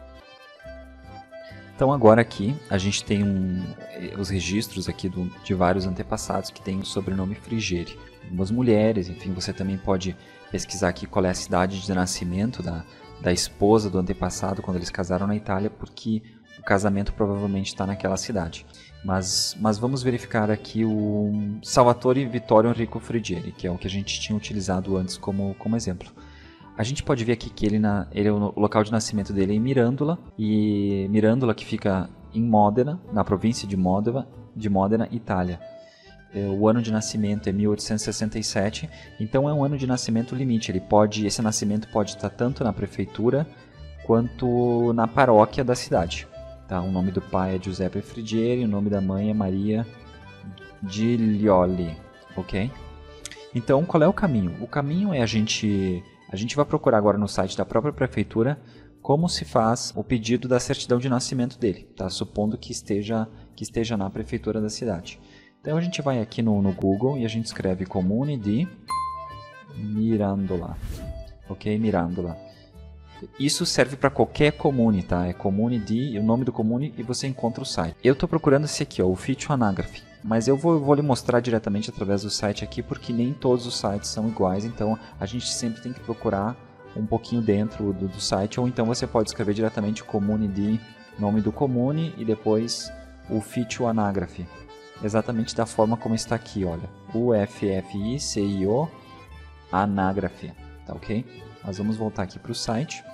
Então agora aqui a gente tem um, os registros aqui do, de vários antepassados que têm o sobrenome Frigeri. Algumas mulheres, enfim, você também pode pesquisar aqui qual é a cidade de nascimento da, da esposa do antepassado quando eles casaram na Itália, porque o casamento provavelmente está naquela cidade. Mas, mas vamos verificar aqui o Salvatore Vittorio Enrico Frigeri, que é o que a gente tinha utilizado antes como, como exemplo. A gente pode ver aqui que ele, na, ele, o local de nascimento dele é em Mirandola, e Mirandola que fica em Modena, na província de Modena, de Modena, Itália. O ano de nascimento é mil oitocentos e sessenta e sete, então é um ano de nascimento limite. Ele pode, esse nascimento pode estar tanto na prefeitura quanto na paróquia da cidade. Tá? O nome do pai é Giuseppe Frigeri, o nome da mãe é Maria Giglioli. Ok? Então, qual é o caminho? O caminho é a gente... A gente vai procurar agora no site da própria prefeitura como se faz o pedido da certidão de nascimento dele, tá? Supondo que esteja, que esteja na prefeitura da cidade. Então a gente vai aqui no, no Google e a gente escreve Comune di Mirandola. Ok? Mirandola. Isso serve para qualquer comune, tá? É Comune di, o nome do comune, e você encontra o site. Eu estou procurando esse aqui, ó, o Ufficio Anagrafe. Mas eu vou, vou lhe mostrar diretamente através do site aqui, porque nem todos os sites são iguais, então a gente sempre tem que procurar um pouquinho dentro do, do site, ou então você pode escrever diretamente Comune di, nome do comune, e depois o Ufficio Anagrafe. Exatamente da forma como está aqui, olha. U F F I C I O Anagrafe, tá ok? Nós vamos voltar aqui para o site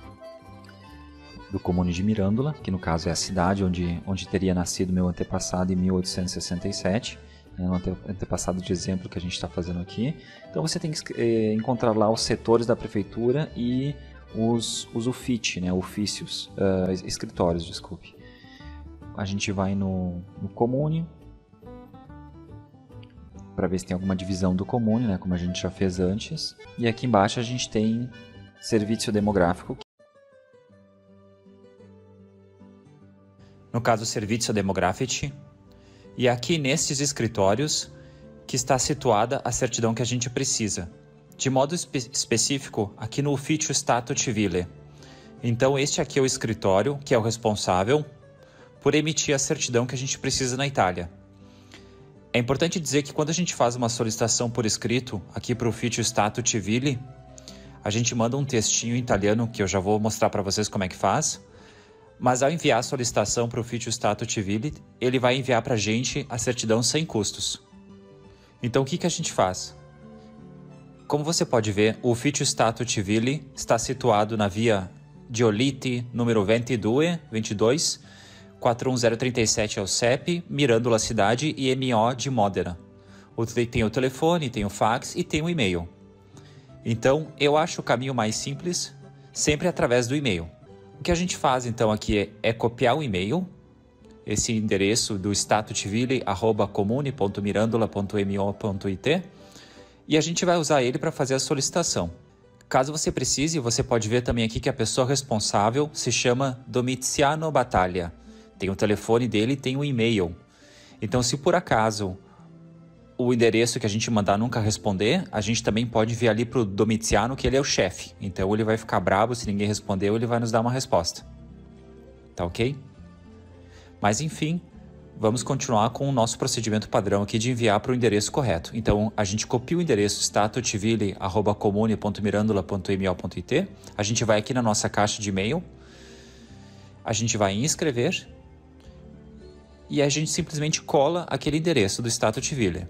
do Comune de Mirandola, que no caso é a cidade onde, onde teria nascido meu antepassado em mil oitocentos e sessenta e sete, né, um antepassado de exemplo que a gente está fazendo aqui. Então você tem que eh, encontrar lá os setores da prefeitura e os, os uffici, né, ofícios, uh, escritórios, desculpe. A gente vai no, no Comune, para ver se tem alguma divisão do Comune, né, como a gente já fez antes. E aqui embaixo a gente tem Servizio Demográfico. No caso, Servizio Demografici, e aqui nestes escritórios que está situada a certidão que a gente precisa. De modo espe específico, aqui no Ufficio Stato Civile. Então este aqui é o escritório, que é o responsável por emitir a certidão que a gente precisa na Itália. É importante dizer que quando a gente faz uma solicitação por escrito, aqui para o Ufficio Stato Civile, a gente manda um textinho em italiano, que eu já vou mostrar para vocês como é que faz. Mas ao enviar a solicitação para o Ufficio Stato Civile, ele vai enviar para a gente a certidão sem custos. Então o que, que a gente faz? Como você pode ver, o Ufficio Stato Civile está situado na via Giolitti, número vinte e dois, vinte e dois, quatro um zero três sete é o C E P, Mirandola cidade e M O de Modena. Tem o telefone, tem o fax e tem o e-mail. Então eu acho o caminho mais simples sempre através do e-mail. O que a gente faz então aqui é, é copiar o e-mail, esse endereço do statocivile arroba comune ponto mirandola ponto m o ponto i t, e a gente vai usar ele para fazer a solicitação. Caso você precise, você pode ver também aqui que a pessoa responsável se chama Domiziano Battaglia. Tem o telefone dele e tem o e-mail. Então, se por acaso o endereço que a gente mandar nunca responder, a gente também pode enviar ali para o Domitiano, que ele é o chefe. Então ele vai ficar bravo se ninguém respondeu, ele vai nos dar uma resposta. Tá ok? Mas enfim, vamos continuar com o nosso procedimento padrão aqui de enviar para o endereço correto. Então a gente copia o endereço statotivili arroba comune ponto mirandola ponto m o ponto i t. A gente vai aqui na nossa caixa de e-mail, a gente vai em escrever e a gente simplesmente cola aquele endereço do statotivili.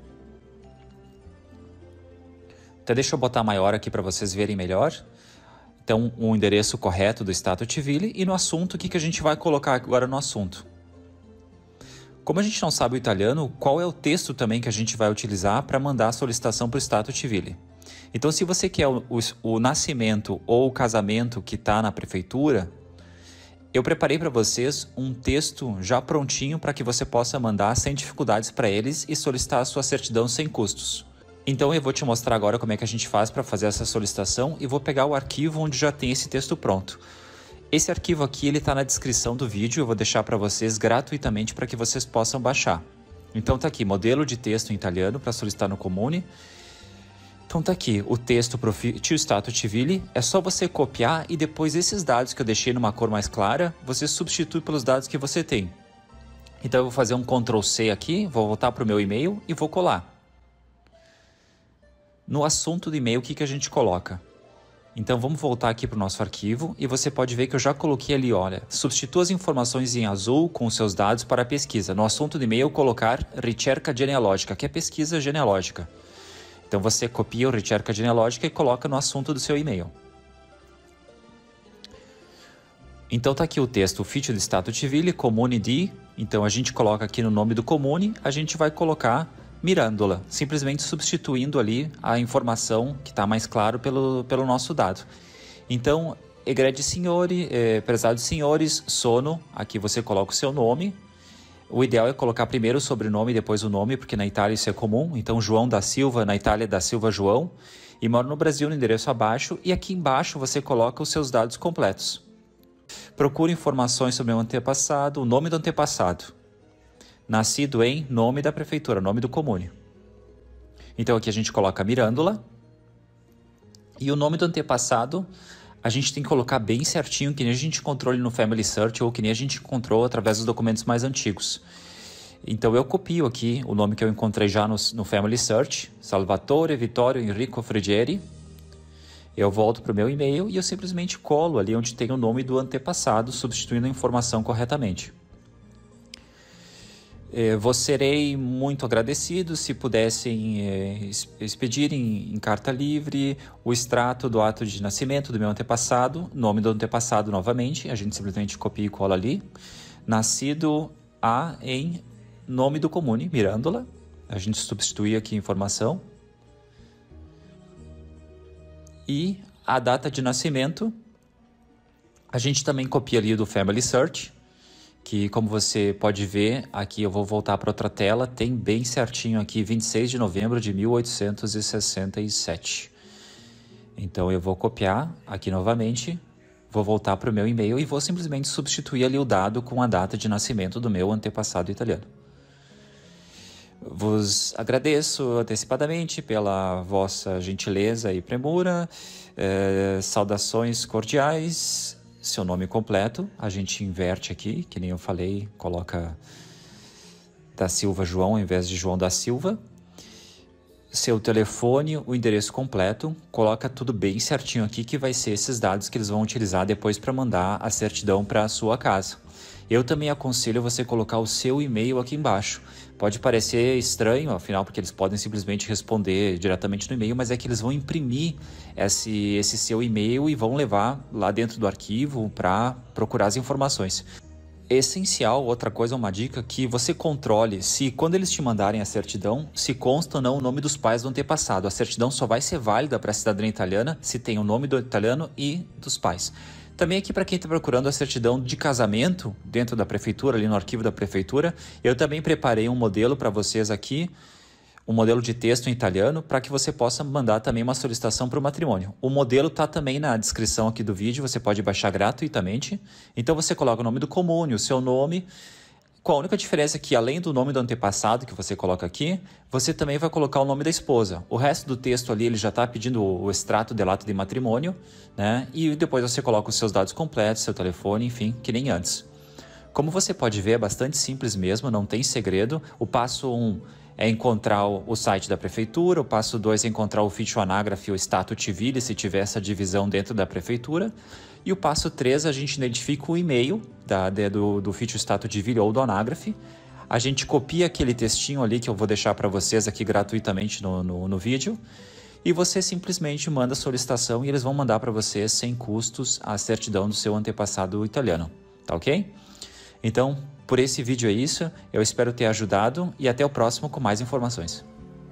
Então deixa eu botar maior aqui para vocês verem melhor. Então o endereço correto do statotivili e no assunto, o que, que a gente vai colocar agora no assunto? Como a gente não sabe o italiano, qual é o texto também que a gente vai utilizar para mandar a solicitação para o statotivili? Então se você quer o, o, o nascimento ou o casamento que está na prefeitura, eu preparei para vocês um texto já prontinho para que você possa mandar sem dificuldades para eles e solicitar a sua certidão sem custos. Então eu vou te mostrar agora como é que a gente faz para fazer essa solicitação e vou pegar o arquivo onde já tem esse texto pronto. Esse arquivo aqui ele está na descrição do vídeo, eu vou deixar para vocês gratuitamente para que vocês possam baixar. Então tá aqui, modelo de texto em italiano para solicitar no Comune. Então tá aqui, o texto para o statotivili, é só você copiar e depois esses dados que eu deixei numa cor mais clara, você substitui pelos dados que você tem. Então eu vou fazer um control C aqui, vou voltar para o meu e-mail e vou colar. No assunto do e-mail, o que, que a gente coloca? Então vamos voltar aqui para o nosso arquivo e você pode ver que eu já coloquei ali, olha, substitua as informações em azul com os seus dados para a pesquisa. No assunto do e-mail, colocar ricerca genealógica, que é pesquisa genealógica. Então você copia o ricerca genealógica e coloca no assunto do seu e-mail. Então tá aqui o texto, o ufficio di statotivili, comune di, então a gente coloca aqui no nome do comune, a gente vai colocar Mirandola, simplesmente substituindo ali a informação que está mais claro pelo, pelo nosso dado. Então, egregi signori, eh, prezados senhores, sono, aqui você coloca o seu nome. O ideal é colocar primeiro o sobrenome e depois o nome, porque na Itália isso é comum. Então, João da Silva, na Itália da Silva João. E moro no Brasil, no endereço abaixo. E aqui embaixo você coloca os seus dados completos. Procure informações sobre o antepassado, o nome do antepassado. Nascido em nome da prefeitura, nome do comune. Então aqui a gente coloca Mirandola. E o nome do antepassado a gente tem que colocar bem certinho, que nem a gente encontrou no Family Search ou que nem a gente encontrou através dos documentos mais antigos. Então eu copio aqui o nome que eu encontrei já no, no Family Search, Salvatore Vittorio Enrico Frigieri. Eu volto para o meu e-mail e eu simplesmente colo ali onde tem o nome do antepassado, substituindo a informação corretamente. Vos serei muito agradecido se pudessem eh, expedir em, em carta livre o extrato do ato de nascimento do meu antepassado, nome do antepassado novamente, a gente simplesmente copia e cola ali. Nascido a em nome do comune, Mirandola, a gente substitui aqui a informação. E a data de nascimento, a gente também copia ali do Family Search, que como você pode ver, aqui eu vou voltar para outra tela, tem bem certinho aqui, vinte e seis de novembro de mil oitocentos e sessenta e sete. Então eu vou copiar aqui novamente, vou voltar para o meu e-mail e vou simplesmente substituir ali o dado com a data de nascimento do meu antepassado italiano. Vos agradeço antecipadamente pela vossa gentileza e premura, eh, saudações cordiais. Seu nome completo, a gente inverte aqui, que nem eu falei, coloca da Silva João ao invés de João da Silva. Seu telefone, o endereço completo, coloca tudo bem certinho aqui, que vai ser esses dados que eles vão utilizar depois para mandar a certidão para a sua casa. Eu também aconselho você colocar o seu e-mail aqui embaixo. Pode parecer estranho, afinal, porque eles podem simplesmente responder diretamente no e-mail, mas é que eles vão imprimir esse, esse seu e-mail e vão levar lá dentro do arquivo para procurar as informações. É essencial, outra coisa, uma dica, que você controle se quando eles te mandarem a certidão, se consta ou não o nome dos pais do antepassado. A certidão só vai ser válida para a cidadania italiana se tem o nome do italiano e dos pais. Também aqui para quem está procurando a certidão de casamento dentro da prefeitura, ali no arquivo da prefeitura, eu também preparei um modelo para vocês aqui, um modelo de texto em italiano, para que você possa mandar também uma solicitação para o matrimônio. O modelo está também na descrição aqui do vídeo, você pode baixar gratuitamente. Então você coloca o nome do comune, o seu nome, Com a única diferença é que, além do nome do antepassado que você coloca aqui, você também vai colocar o nome da esposa. O resto do texto ali ele já está pedindo o extrato de ato de matrimônio, né? E depois você coloca os seus dados completos, seu telefone, enfim, que nem antes. Como você pode ver, é bastante simples mesmo, não tem segredo. O passo um é encontrar o site da prefeitura, o passo dois é encontrar o Ofício Anágrafe ou Stato Civile, se tiver essa divisão dentro da prefeitura. E o passo três, a gente identifica o e-mail da, de, do, do Ofício Stato Civile ou do Anágrafe. A gente copia aquele textinho ali que eu vou deixar para vocês aqui gratuitamente no, no, no vídeo. E você simplesmente manda a solicitação e eles vão mandar para você, sem custos, a certidão do seu antepassado italiano. Tá ok? Então, por esse vídeo é isso. Eu espero ter ajudado e até o próximo com mais informações.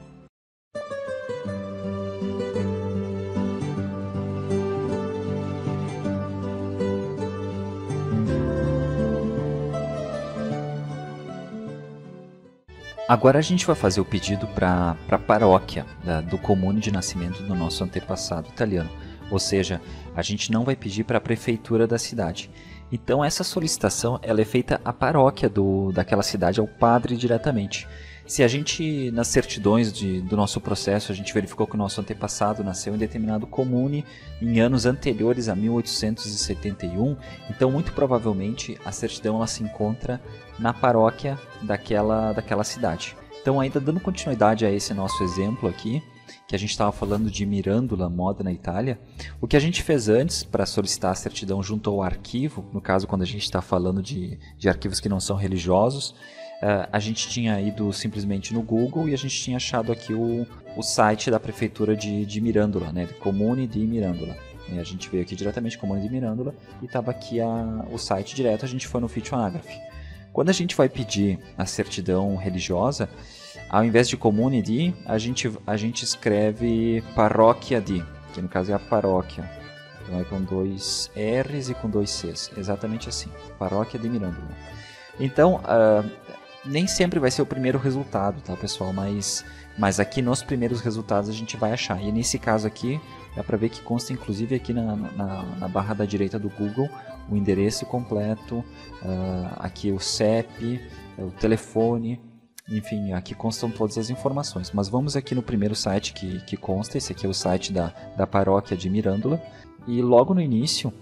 Agora a gente vai fazer o pedido para a paróquia da, do comune de nascimento do nosso antepassado italiano. Ou seja, a gente não vai pedir para a prefeitura da cidade. Então essa solicitação ela é feita à paróquia do, daquela cidade, ao padre diretamente. Se a gente, nas certidões de, do nosso processo, a gente verificou que o nosso antepassado nasceu em determinado comune em anos anteriores a mil oitocentos e setenta e um, então muito provavelmente a certidão ela se encontra na paróquia daquela, daquela cidade. Então ainda dando continuidade a esse nosso exemplo aqui, que a gente estava falando de Mirandola, Modena, Itália, o que a gente fez antes para solicitar a certidão junto ao arquivo, no caso quando a gente está falando de, de arquivos que não são religiosos, Uh, a gente tinha ido simplesmente no Google e a gente tinha achado aqui o, o site da prefeitura de, de Mirandola, né, de Comune di Mirandola. E a gente veio aqui diretamente Comune de Mirandola e estava aqui a, o site direto, a gente foi no Ofício Anágrafe. Quando a gente vai pedir a certidão religiosa, ao invés de Comune di, a gente, a gente escreve Paróquia di, que no caso é a paróquia. Então é com dois R's e com dois C's, exatamente assim, Paróquia de Mirandola. Então, uh, nem sempre vai ser o primeiro resultado, tá, pessoal? Mas, mas aqui nos primeiros resultados a gente vai achar. E nesse caso aqui, dá para ver que consta inclusive aqui na, na, na barra da direita do Google o endereço completo, uh, aqui o C E P, o telefone, enfim, aqui constam todas as informações. Mas vamos aqui no primeiro site que, que consta, esse aqui é o site da, da paróquia de Mirandola. E logo no início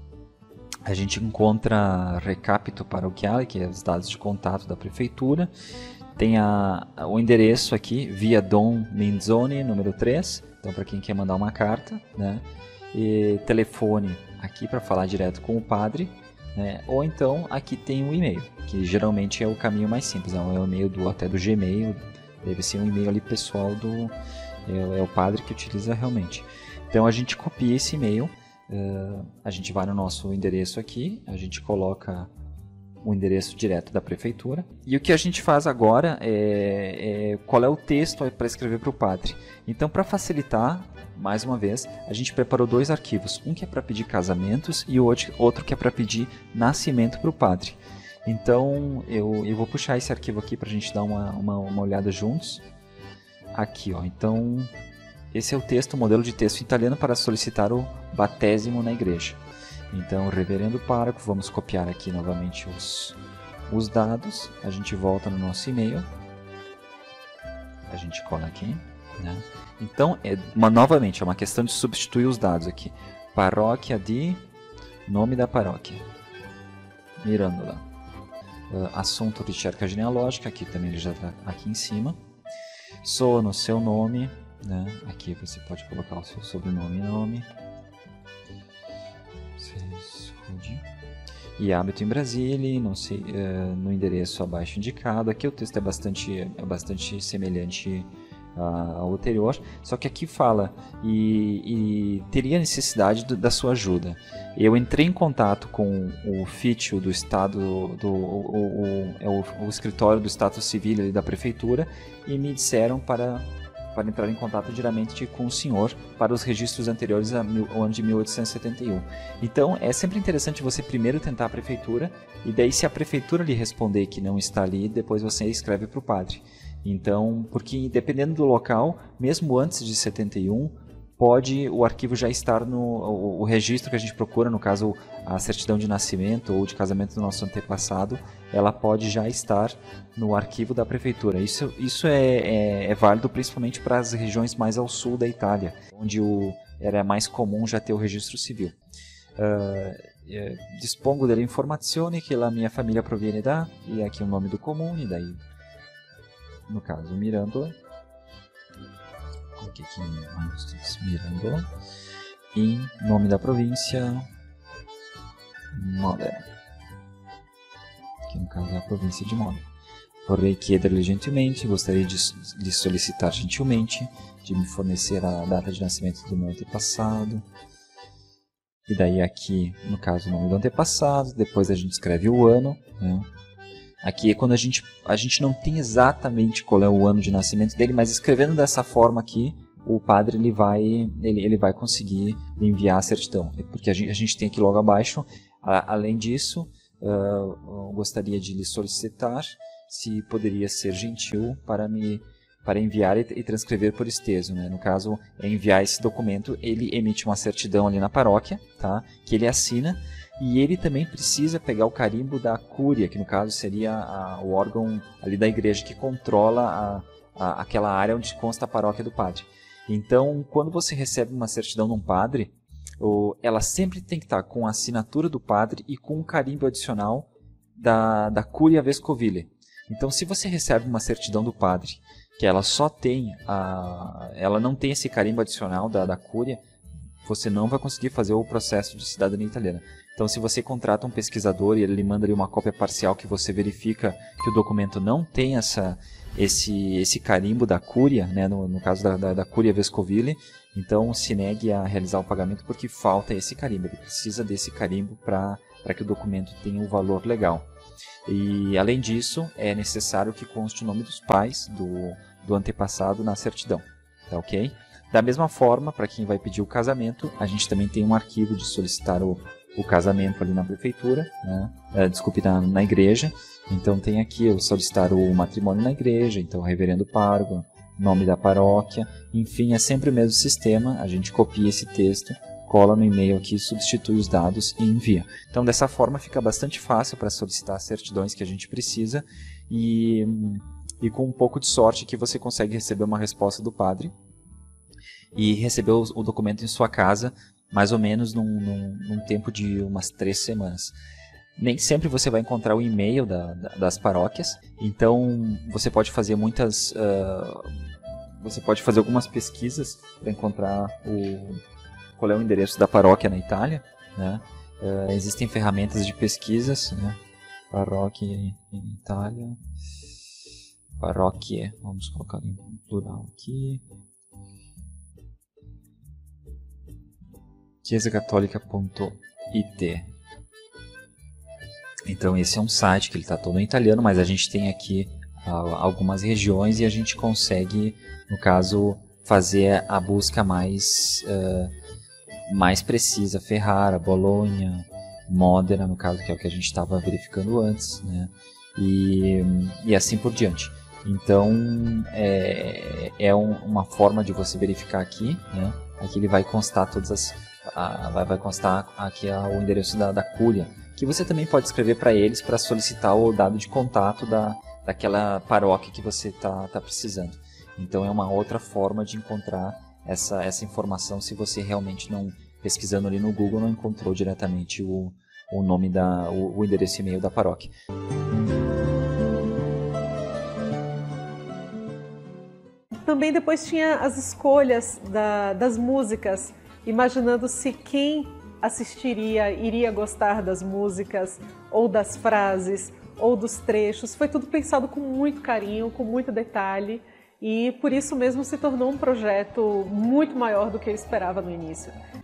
a gente encontra recapito paroquial, que é os dados de contato da prefeitura. Tem a, o endereço aqui, via Dom Minzoni, número três, então para quem quer mandar uma carta, né? E telefone aqui para falar direto com o padre, né? Ou então aqui tem o e-mail, que geralmente é o caminho mais simples, é o e-mail do, até do Gmail, deve ser um e-mail ali pessoal do é, é o padre que utiliza realmente. Então a gente copia esse e-mail. Uh, a gente vai no nosso endereço aqui, a gente coloca o endereço direto da prefeitura e o que a gente faz agora é, é qual é o texto para escrever para o padre. Então, para facilitar, mais uma vez, a gente preparou dois arquivos, um que é para pedir casamentos e o outro que é para pedir nascimento para o padre. Então eu, eu vou puxar esse arquivo aqui para a gente dar uma, uma, uma olhada juntos. Aqui, ó, então esse é o texto, o modelo de texto italiano para solicitar o batésimo na igreja. Então, reverendo pároco, vamos copiar aqui novamente os, os dados. A gente volta no nosso e-mail. A gente cola aqui, né? Então, é uma, novamente, é uma questão de substituir os dados aqui. Paróquia de... Nome da paróquia. Mirandola. Uh, assunto de ricerca genealógica, aqui também ele já está aqui em cima. Sono, seu nome... Né? Aqui você pode colocar o seu sobrenome e nome. E hábito em Brasília, não sei, uh, no endereço abaixo indicado. Aqui o texto é bastante, é bastante semelhante uh, ao anterior, só que aqui fala e, e teria necessidade do, da sua ajuda. Eu entrei em contato com o Ofício do Estado, do, o, o, é o, o escritório do Stato Civile ali da prefeitura e me disseram para para entrar em contato diretamente com o senhor para os registros anteriores ao ano de mil oitocentos e setenta e um. Então, é sempre interessante você primeiro tentar a prefeitura, e daí se a prefeitura lhe responder que não está ali, depois você escreve para o padre. Então, porque dependendo do local, mesmo antes de setenta e um, pode o arquivo já estar no o, o registro que a gente procura, no caso a certidão de nascimento ou de casamento do nosso antepassado, ela pode já estar no arquivo da prefeitura. Isso, isso é, é, é válido principalmente para as regiões mais ao sul da Itália, onde o, era mais comum já ter o registro civil. Uh, eh, dispongo delle informazioni che la mia famiglia proviene da, e aqui o nome do comune, daí no caso Mirandola, coloquei aqui Mirandola, e nome da província Modena, que no caso é a província de Modena. Vorrei chiederle gentilmente, gostaria de, de solicitar gentilmente de me fornecer a data de nascimento do meu antepassado. E daí aqui, no caso, o nome do antepassado, depois a gente escreve o ano, né? Aqui é quando a gente, a gente não tem exatamente qual é o ano de nascimento dele, mas escrevendo dessa forma aqui, o padre ele vai, ele, ele vai conseguir enviar a certidão. Porque a gente, a gente tem aqui logo abaixo, a, além disso, uh, eu gostaria de lhe solicitar se poderia ser gentil para me... para enviar e transcrever por exteso, né? No caso, é enviar esse documento, ele emite uma certidão ali na paróquia, tá? Que ele assina, e ele também precisa pegar o carimbo da cúria, que no caso seria a, o órgão ali da igreja que controla a, a, aquela área onde consta a paróquia do padre. Então, quando você recebe uma certidão de um padre, o, ela sempre tem que estar com a assinatura do padre e com um carimbo adicional da, da Curia Vescovile. Então, se você recebe uma certidão do padre que ela só tem a, ela não tem esse carimbo adicional da, da Cúria, você não vai conseguir fazer o processo de cidadania italiana. Então, se você contrata um pesquisador e ele lhe manda ali uma cópia parcial que você verifica que o documento não tem essa, esse, esse carimbo da Cúria, né, no, no caso da, da, da Curia Vescovile, então se negue a realizar o pagamento porque falta esse carimbo. Ele precisa desse carimbo para que o documento tenha um valor legal. E, além disso, é necessário que conste o nome dos pais do, do antepassado na certidão. Tá ok? Da mesma forma, para quem vai pedir o casamento, a gente também tem um arquivo de solicitar o, o casamento ali na prefeitura, né? é, desculpe, na, na igreja. Então tem aqui eu solicitar o matrimônio na igreja, então reverendo pároco, nome da paróquia, enfim, é sempre o mesmo sistema, a gente copia esse texto, cola no e-mail aqui, substitui os dados e envia. Então, dessa forma, fica bastante fácil para solicitar as certidões que a gente precisa e, e com um pouco de sorte que você consegue receber uma resposta do padre e receber o, o documento em sua casa, mais ou menos num, num, num tempo de umas três semanas. Nem sempre você vai encontrar o e-mail da, da, das paróquias, então você pode fazer muitas... Uh, você pode fazer algumas pesquisas para encontrar o... qual é o endereço da paróquia na Itália, né? Uh, existem ferramentas de pesquisas, né? Paróquia em Itália, paróquia, vamos colocar em plural aqui, chiesa cattolica ponto it. Então esse é um site que ele está todo em italiano, mas a gente tem aqui uh, algumas regiões e a gente consegue, no caso, fazer a busca mais uh, mais precisa. Ferrara, Bolonha, Modena, no caso, que é o que a gente estava verificando antes, né? E, e assim por diante. Então é, é um, uma forma de você verificar aqui, né? Aqui ele vai constar todas as a, vai, vai constar aqui a, o endereço da, da Cúria, que você também pode escrever para eles para solicitar o dado de contato da, daquela paróquia que você está tá precisando. Então é uma outra forma de encontrar essa, essa informação se você realmente não, pesquisando ali no Google, não encontrou diretamente o, o nome da, o, o endereço e-mail da paróquia. Também depois tinha as escolhas da, das músicas, imaginando-se quem assistiria, iria gostar das músicas, ou das frases, ou dos trechos. Foi tudo pensado com muito carinho, com muito detalhe, e por isso mesmo se tornou um projeto muito maior do que eu esperava no início.